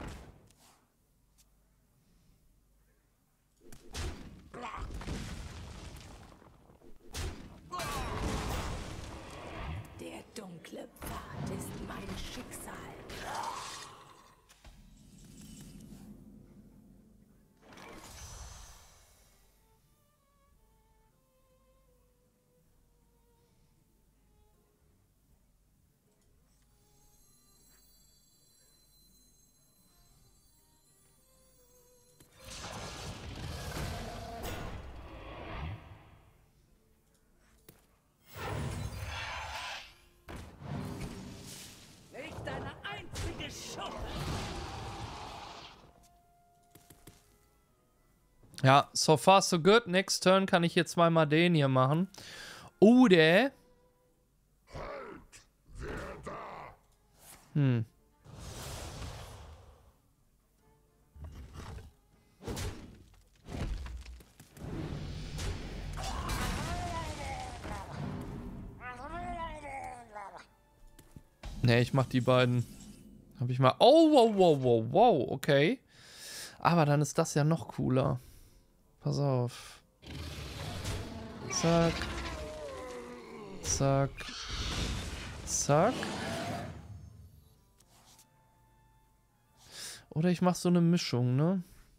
Der dunkle Pfad ist mein Schicksal. Ja, so far so good. Next turn kann ich hier zweimal den hier machen. Oder... Hm. Ne, ich mach die beiden. Hab ich mal. Oh, wow, wow, wow, wow, okay. Aber dann ist das ja noch cooler. Pass auf. Zack. Zack. Zack. Oder ich mach so eine Mischung, ne?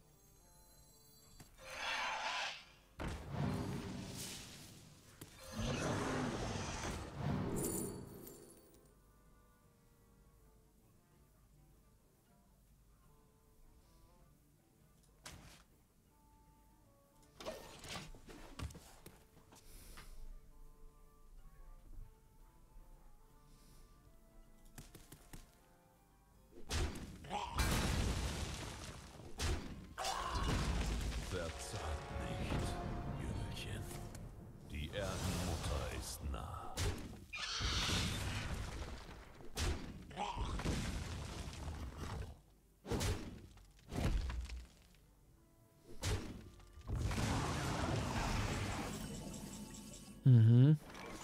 Mhm.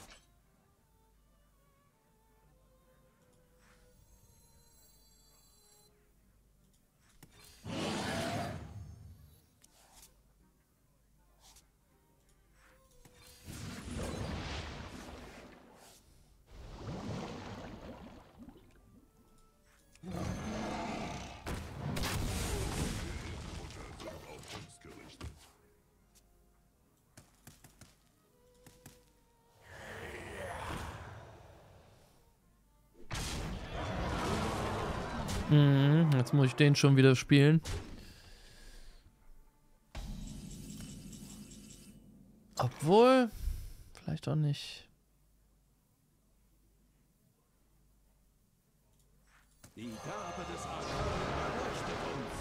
Mhm, jetzt muss ich den schon wieder spielen. Obwohl, vielleicht auch nicht. Die Gabe des Arkanen erleuchtet uns.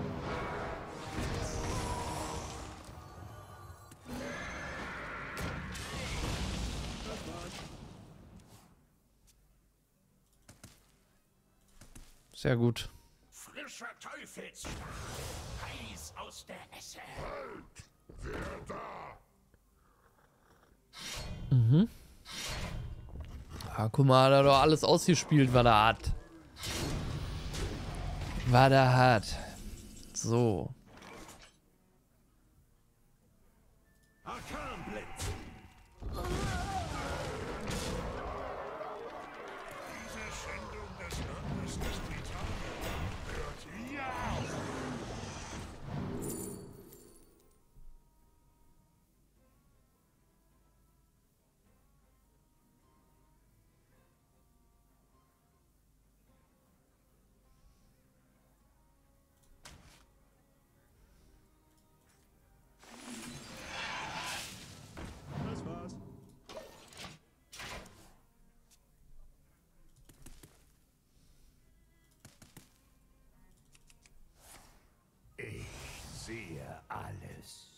Sehr gut. Frischer Teufelsstahl, heiß aus der Esse. Halt! Wer da? Mhm. Ah, guck mal, hat er doch alles ausgespielt, was er hat. Was er hat. So. Arkanblitz. Diese Schändung des Landes ist Britannien. Hört ihr auf! Das war's. Ich sehe alles.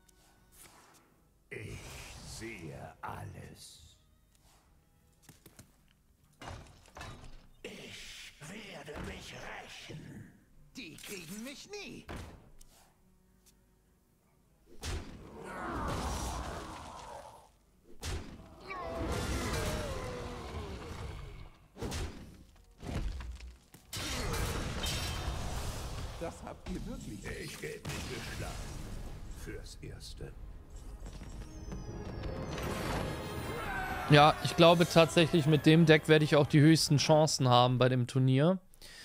Ich sehe alles. Ich werde mich rächen. Die kriegen mich nie. Das habt ihr wirklich. Ich gebe mich geschlagen. Fürs Erste. Ja, ich glaube tatsächlich, mit dem Deck werde ich auch die höchsten Chancen haben bei dem Turnier.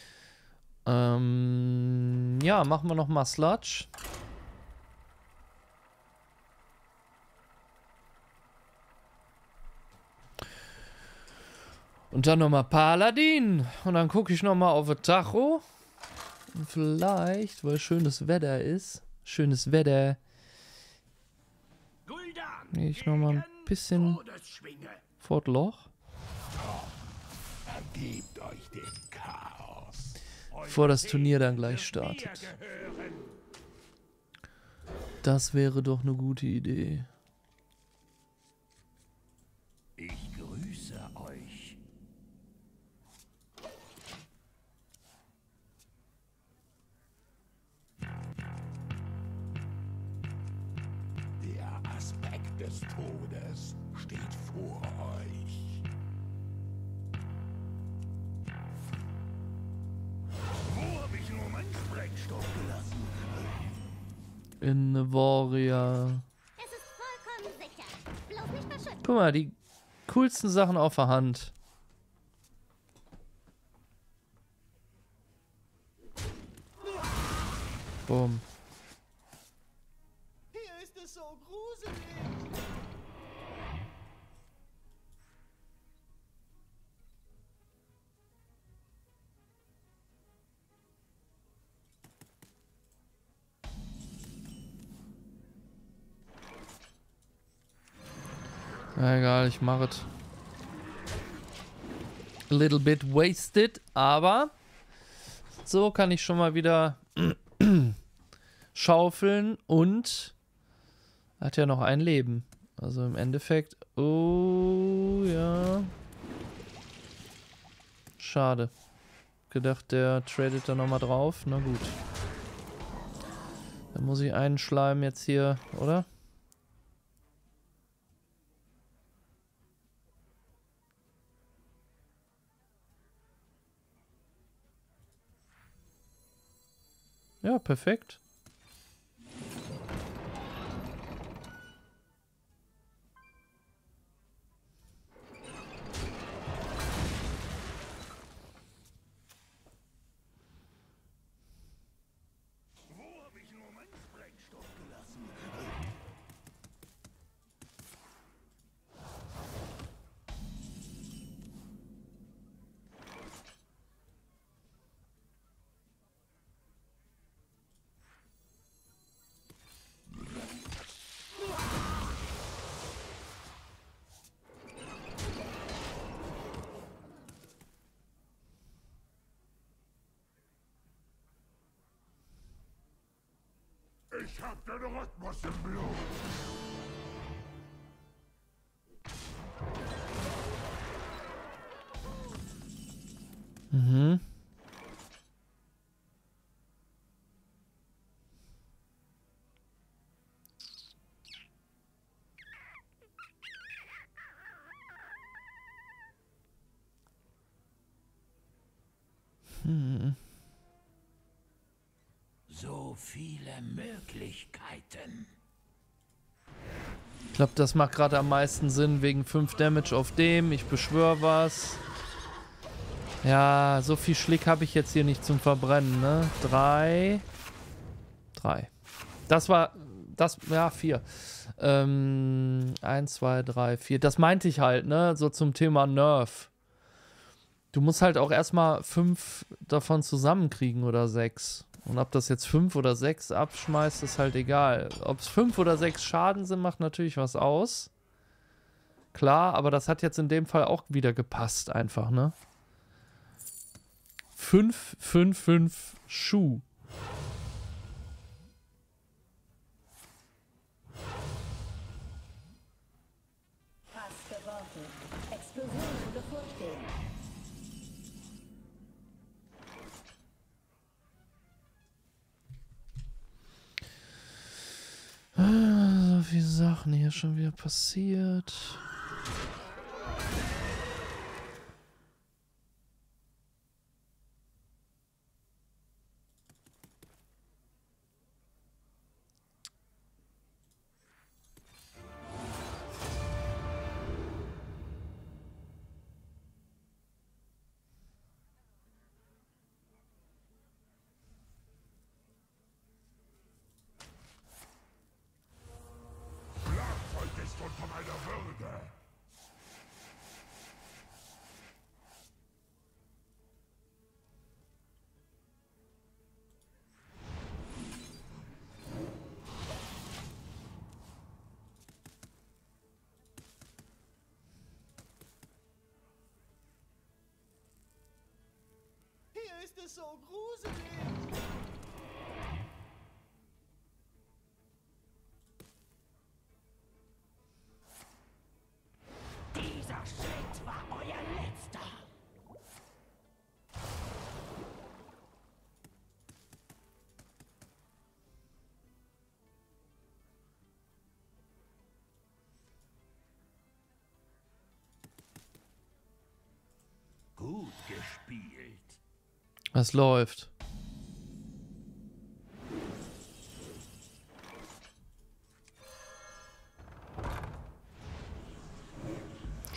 Ähm, ja, machen wir nochmal Sludge. Und dann nochmal Paladin. Und dann gucke ich nochmal auf das Tacho. Und vielleicht, weil schönes Wetter ist, schönes Wetter, gehe ich nochmal ein bisschen vor das Loch. Ergebt euch dem Chaos. Bevor das Turnier dann gleich startet. Das wäre doch eine gute Idee. Ich grüße euch. Der Aspekt des Todes steht vor euch. in the Warrior. Es ist vollkommen sicher. Bloß nicht verschütten. Guck mal, die coolsten Sachen auf der Hand. Boom. Hier ist es so gruselig. Na egal, ich mache es. A little bit wasted, aber so kann ich schon mal wieder schaufeln und hat ja noch ein Leben. Also im Endeffekt, oh ja. Schade. Gedacht, der tradet da nochmal drauf. Na gut. Dann muss ich einen Schleim jetzt hier, oder? Ja, perfekt. Wo habe ich nur meinen Sprengstoff gelassen? Ich hab den Rhythmus im Blut. Mhm. Hm. So viele Möglichkeiten. Ich glaube, das macht gerade am meisten Sinn wegen fünf Damage auf dem. Ich beschwöre was. Ja, so viel Schlick habe ich jetzt hier nicht zum Verbrennen, ne? Drei. Drei. Das war. Das. Ja, vier. Ähm, eins, zwei, drei, vier. Das meinte ich halt, ne? So zum Thema Nerf. Du musst halt auch erstmal fünf davon zusammenkriegen oder sechs. Und ob das jetzt fünf oder sechs abschmeißt, ist halt egal. Ob es fünf oder sechs Schaden sind, macht natürlich was aus. Klar, aber das hat jetzt in dem Fall auch wieder gepasst einfach, ne? fünf, fünf, fünf Schuh. Fast geworfen. Explosion bevorstehen. So viele Sachen hier schon wieder passiert. Schlagzeug ist unter meiner Würde. Hier ist es so gruselig. Dieser Schritt war euer letzter. Gut gespielt. Was läuft?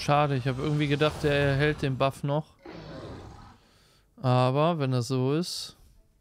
Schade, ich habe irgendwie gedacht, er erhält den Buff noch. Aber wenn das so ist...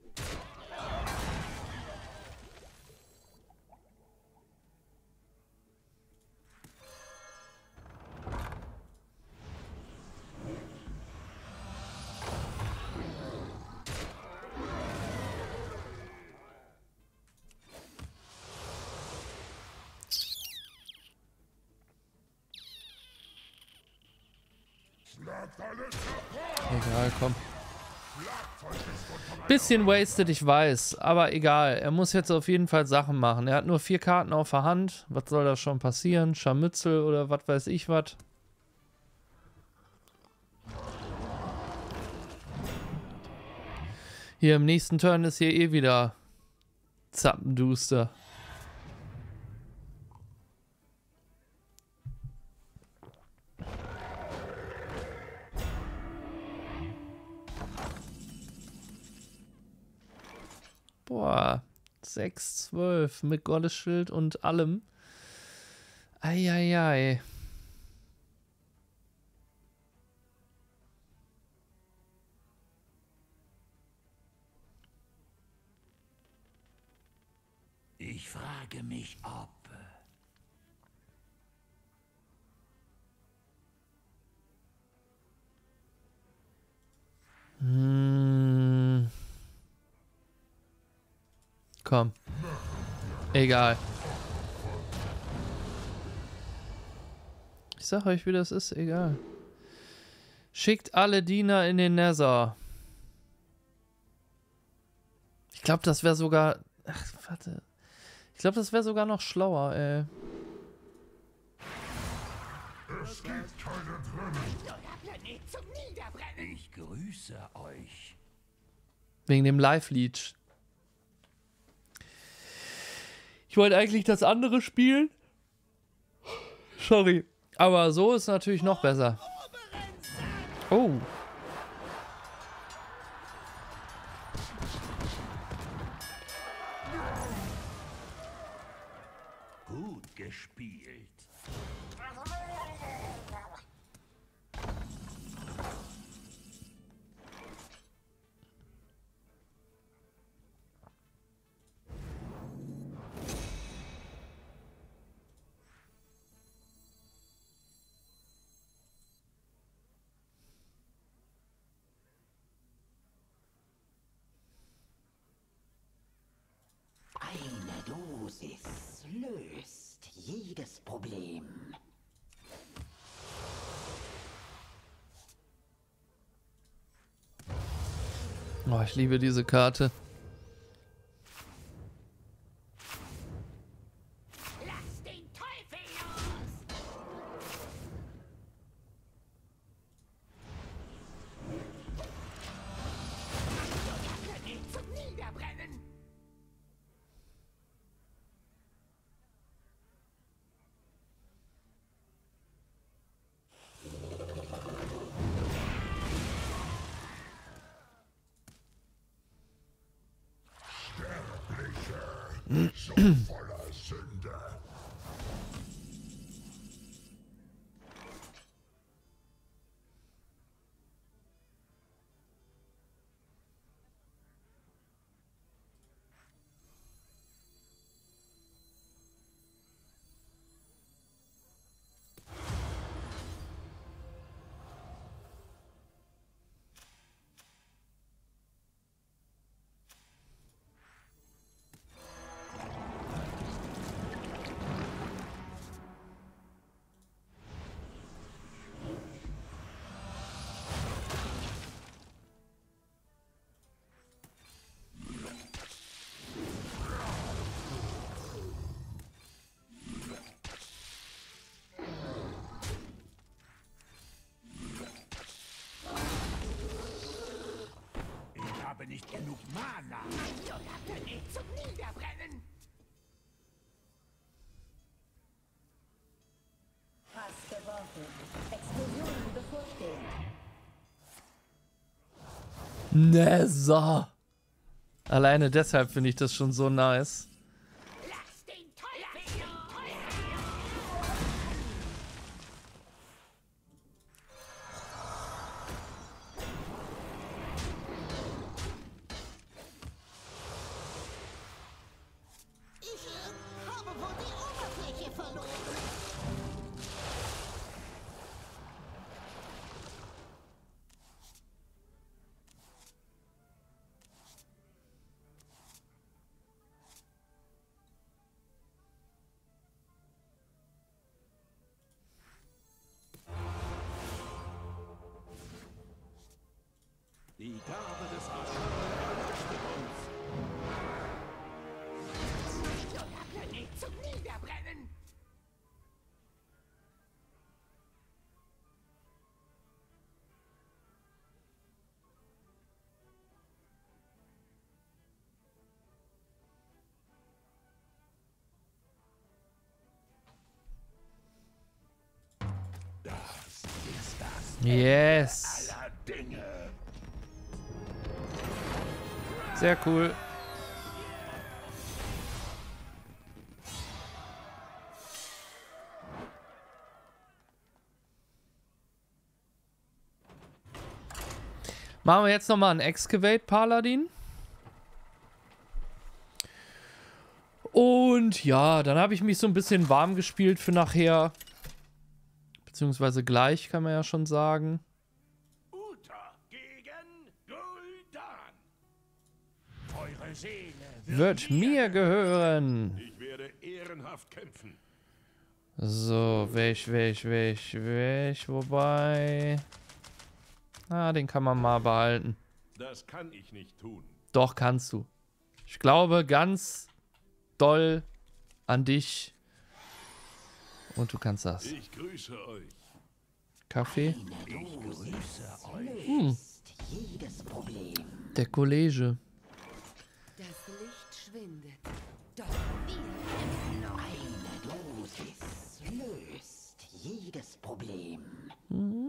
Egal, komm. Bisschen wasted, ich weiß, aber egal. Er muss jetzt auf jeden Fall Sachen machen. Er hat nur vier Karten auf der Hand. Was soll da schon passieren? Scharmützel oder was weiß ich was? Hier im nächsten Turn ist hier eh wieder Zappenduster. Boah, sechs, zwölf mit Gottesschild und allem. Eieiei. Ich frage mich, ob... Hm... Komm. Egal. Ich sag euch, wie das ist. Egal. Schickt alle Diener in den Nether. Ich glaube, das wäre sogar... Ach, warte. Ich glaube, das wäre sogar noch schlauer, ey. Es gibt keine Trennung. Ich grüße euch. Wegen dem Live-Leech. Ich wollte eigentlich das andere spielen. Sorry. Aber so ist natürlich noch besser. Oh. Gut gespielt. Eine Dosis löst jedes Problem. Oh, ich liebe diese Karte. Lass den Teufel los! Der Planet zum Niederbrennen! So voller Sünde. Ich habe nicht genug Mana. Der Planet zum Niederbrennen! Pass geworfen. Explosionen bevorstehen. Nether. Alleine deshalb finde ich das schon so nice. Lass den Teufel los! Yes. aller Dinge. Sehr cool. Machen wir jetzt nochmal einen Excavate Paladin. Und ja, dann habe ich mich so ein bisschen warm gespielt für nachher. Beziehungsweise gleich, kann man ja schon sagen. Uta gegen Gul'dan. Eure Seele Wird mir gehören. Ich werde ehrenhaft kämpfen. So, weg, weg, weg, weg. Wobei... Ah, den kann man mal behalten. Das kann ich nicht tun. Doch, kannst du. Ich glaube ganz doll an dich. Und du kannst das. Ich grüße euch. Kaffee? Ich grüße euch. Hm. Jedes Problem. Der Kollege. Das Licht schwindet. Doch Eine Dosis löst jedes Problem. Mhm.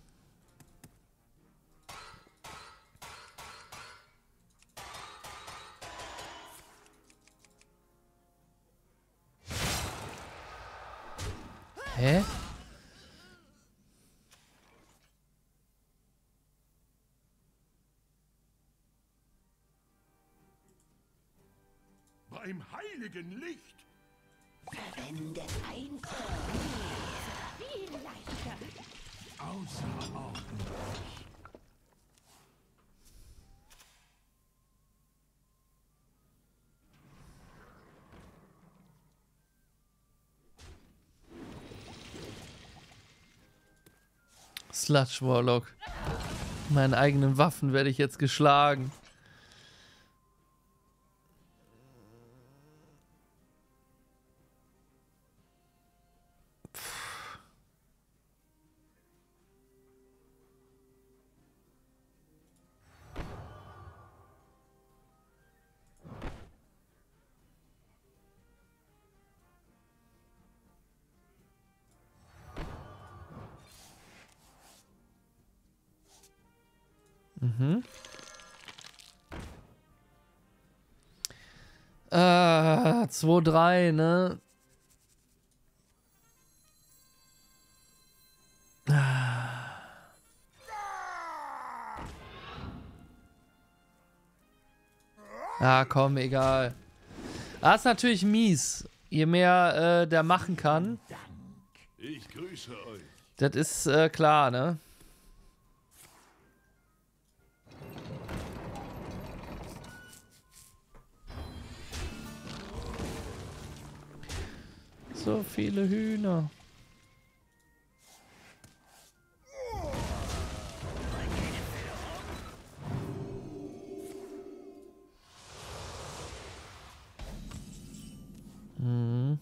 Hä? Beim heiligen Licht. Verwendet ein Viel leichter. Außerordentlich. Sludge Warlock. Meinen eigenen Waffen werde ich jetzt geschlagen. Mhm. Äh, zwei drei, ne? Ah, komm, egal. Das ist natürlich mies. Je mehr äh, der machen kann. Ich grüße euch. Das ist äh, klar, ne? So viele Hühner. Mhm.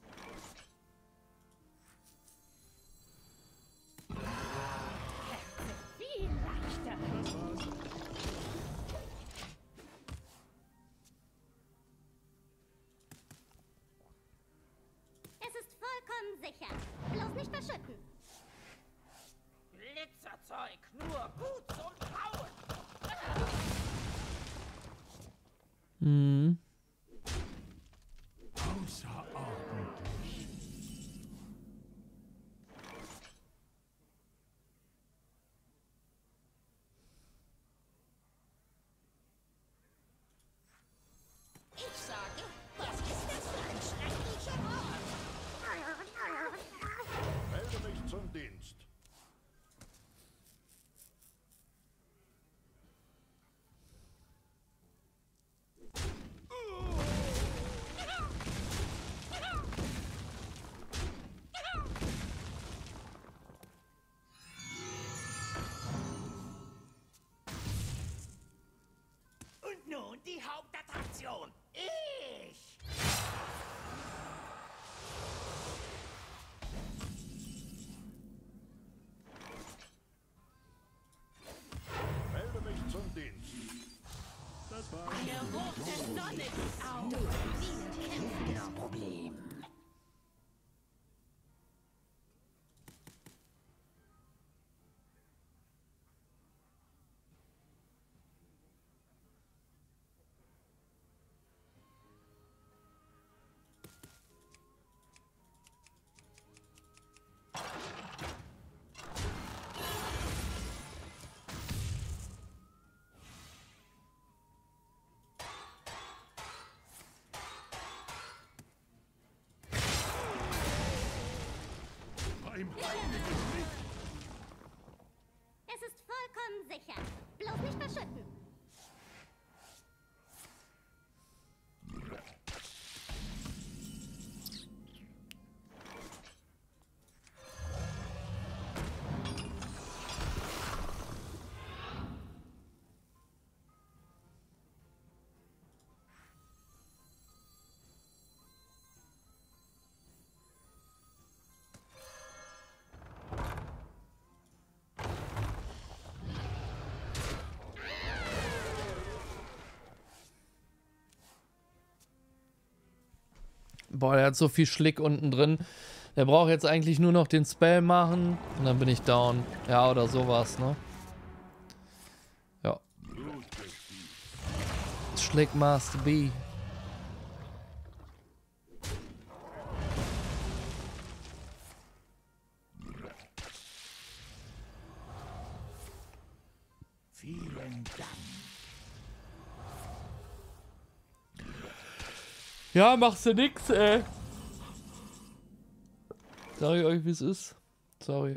Viel leichter. Es ist vollkommen sicher. Bloß nicht verschütten. Glitzerzeug, nur gut zum Kauen. Mhm. Außerordentlich. Ich sage, was ist das für ein schrecklicher Ort? Melde mich zum Dienst. Und nun die Hauptattraktion. Ich! Melde mich zum Dienst. Das war Geruch der Sonne ist auf. Jedes Problem. Ein heiliges Licht. Es ist vollkommen sicher. Bloß nicht verschütten. Boah, der hat so viel Schlick unten drin. Der braucht jetzt eigentlich nur noch den Spell machen und dann bin ich down. Ja, oder sowas, ne? Ja. Schlick Master B. Vielen Dank. Ja, machst du nix, ey. Sag ich euch, wie es ist. Sorry.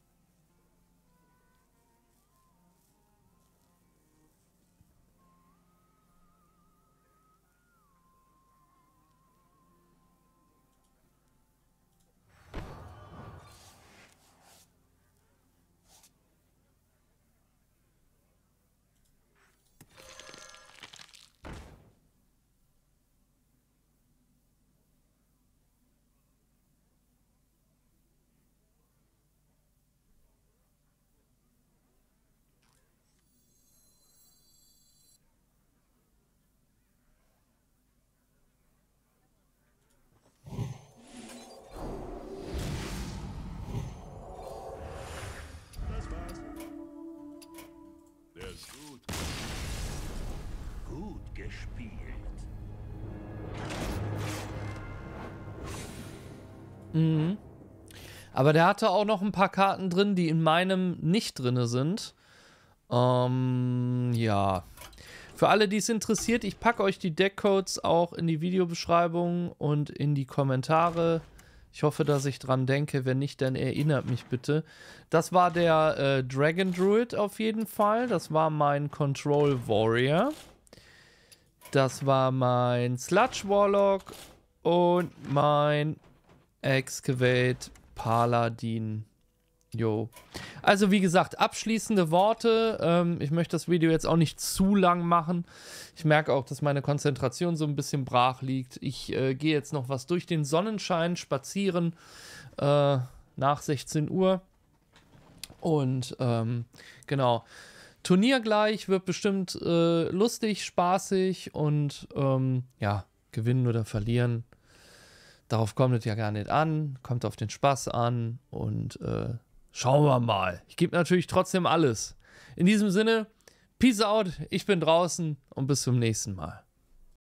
Das war's. Der ist gut. Gut gespielt. Mhm. Aber der hatte auch noch ein paar Karten drin, die in meinem nicht drinne sind. Ähm, ja. Für alle, die es interessiert, ich packe euch die Deckcodes auch in die Videobeschreibung und in die Kommentare. Ich hoffe, dass ich dran denke. Wenn nicht, dann erinnert mich bitte. Das war der äh, Dragon Druid auf jeden Fall. Das war mein Control Warrior. Das war mein Sludge Warlock und mein Excavate Paladin. Jo. Also wie gesagt, abschließende Worte. Ähm, ich möchte das Video jetzt auch nicht zu lang machen. Ich merke auch, dass meine Konzentration so ein bisschen brach liegt. Ich äh, gehe jetzt noch was durch den Sonnenschein spazieren äh, nach sechzehn Uhr. Und ähm, genau. Turnier gleich wird bestimmt äh, lustig, spaßig und ähm, ja, gewinnen oder verlieren. Darauf kommt es ja gar nicht an, kommt auf den Spaß an und äh, schauen wir mal. Ich gebe natürlich trotzdem alles. In diesem Sinne, Peace out, ich bin draußen und bis zum nächsten Mal.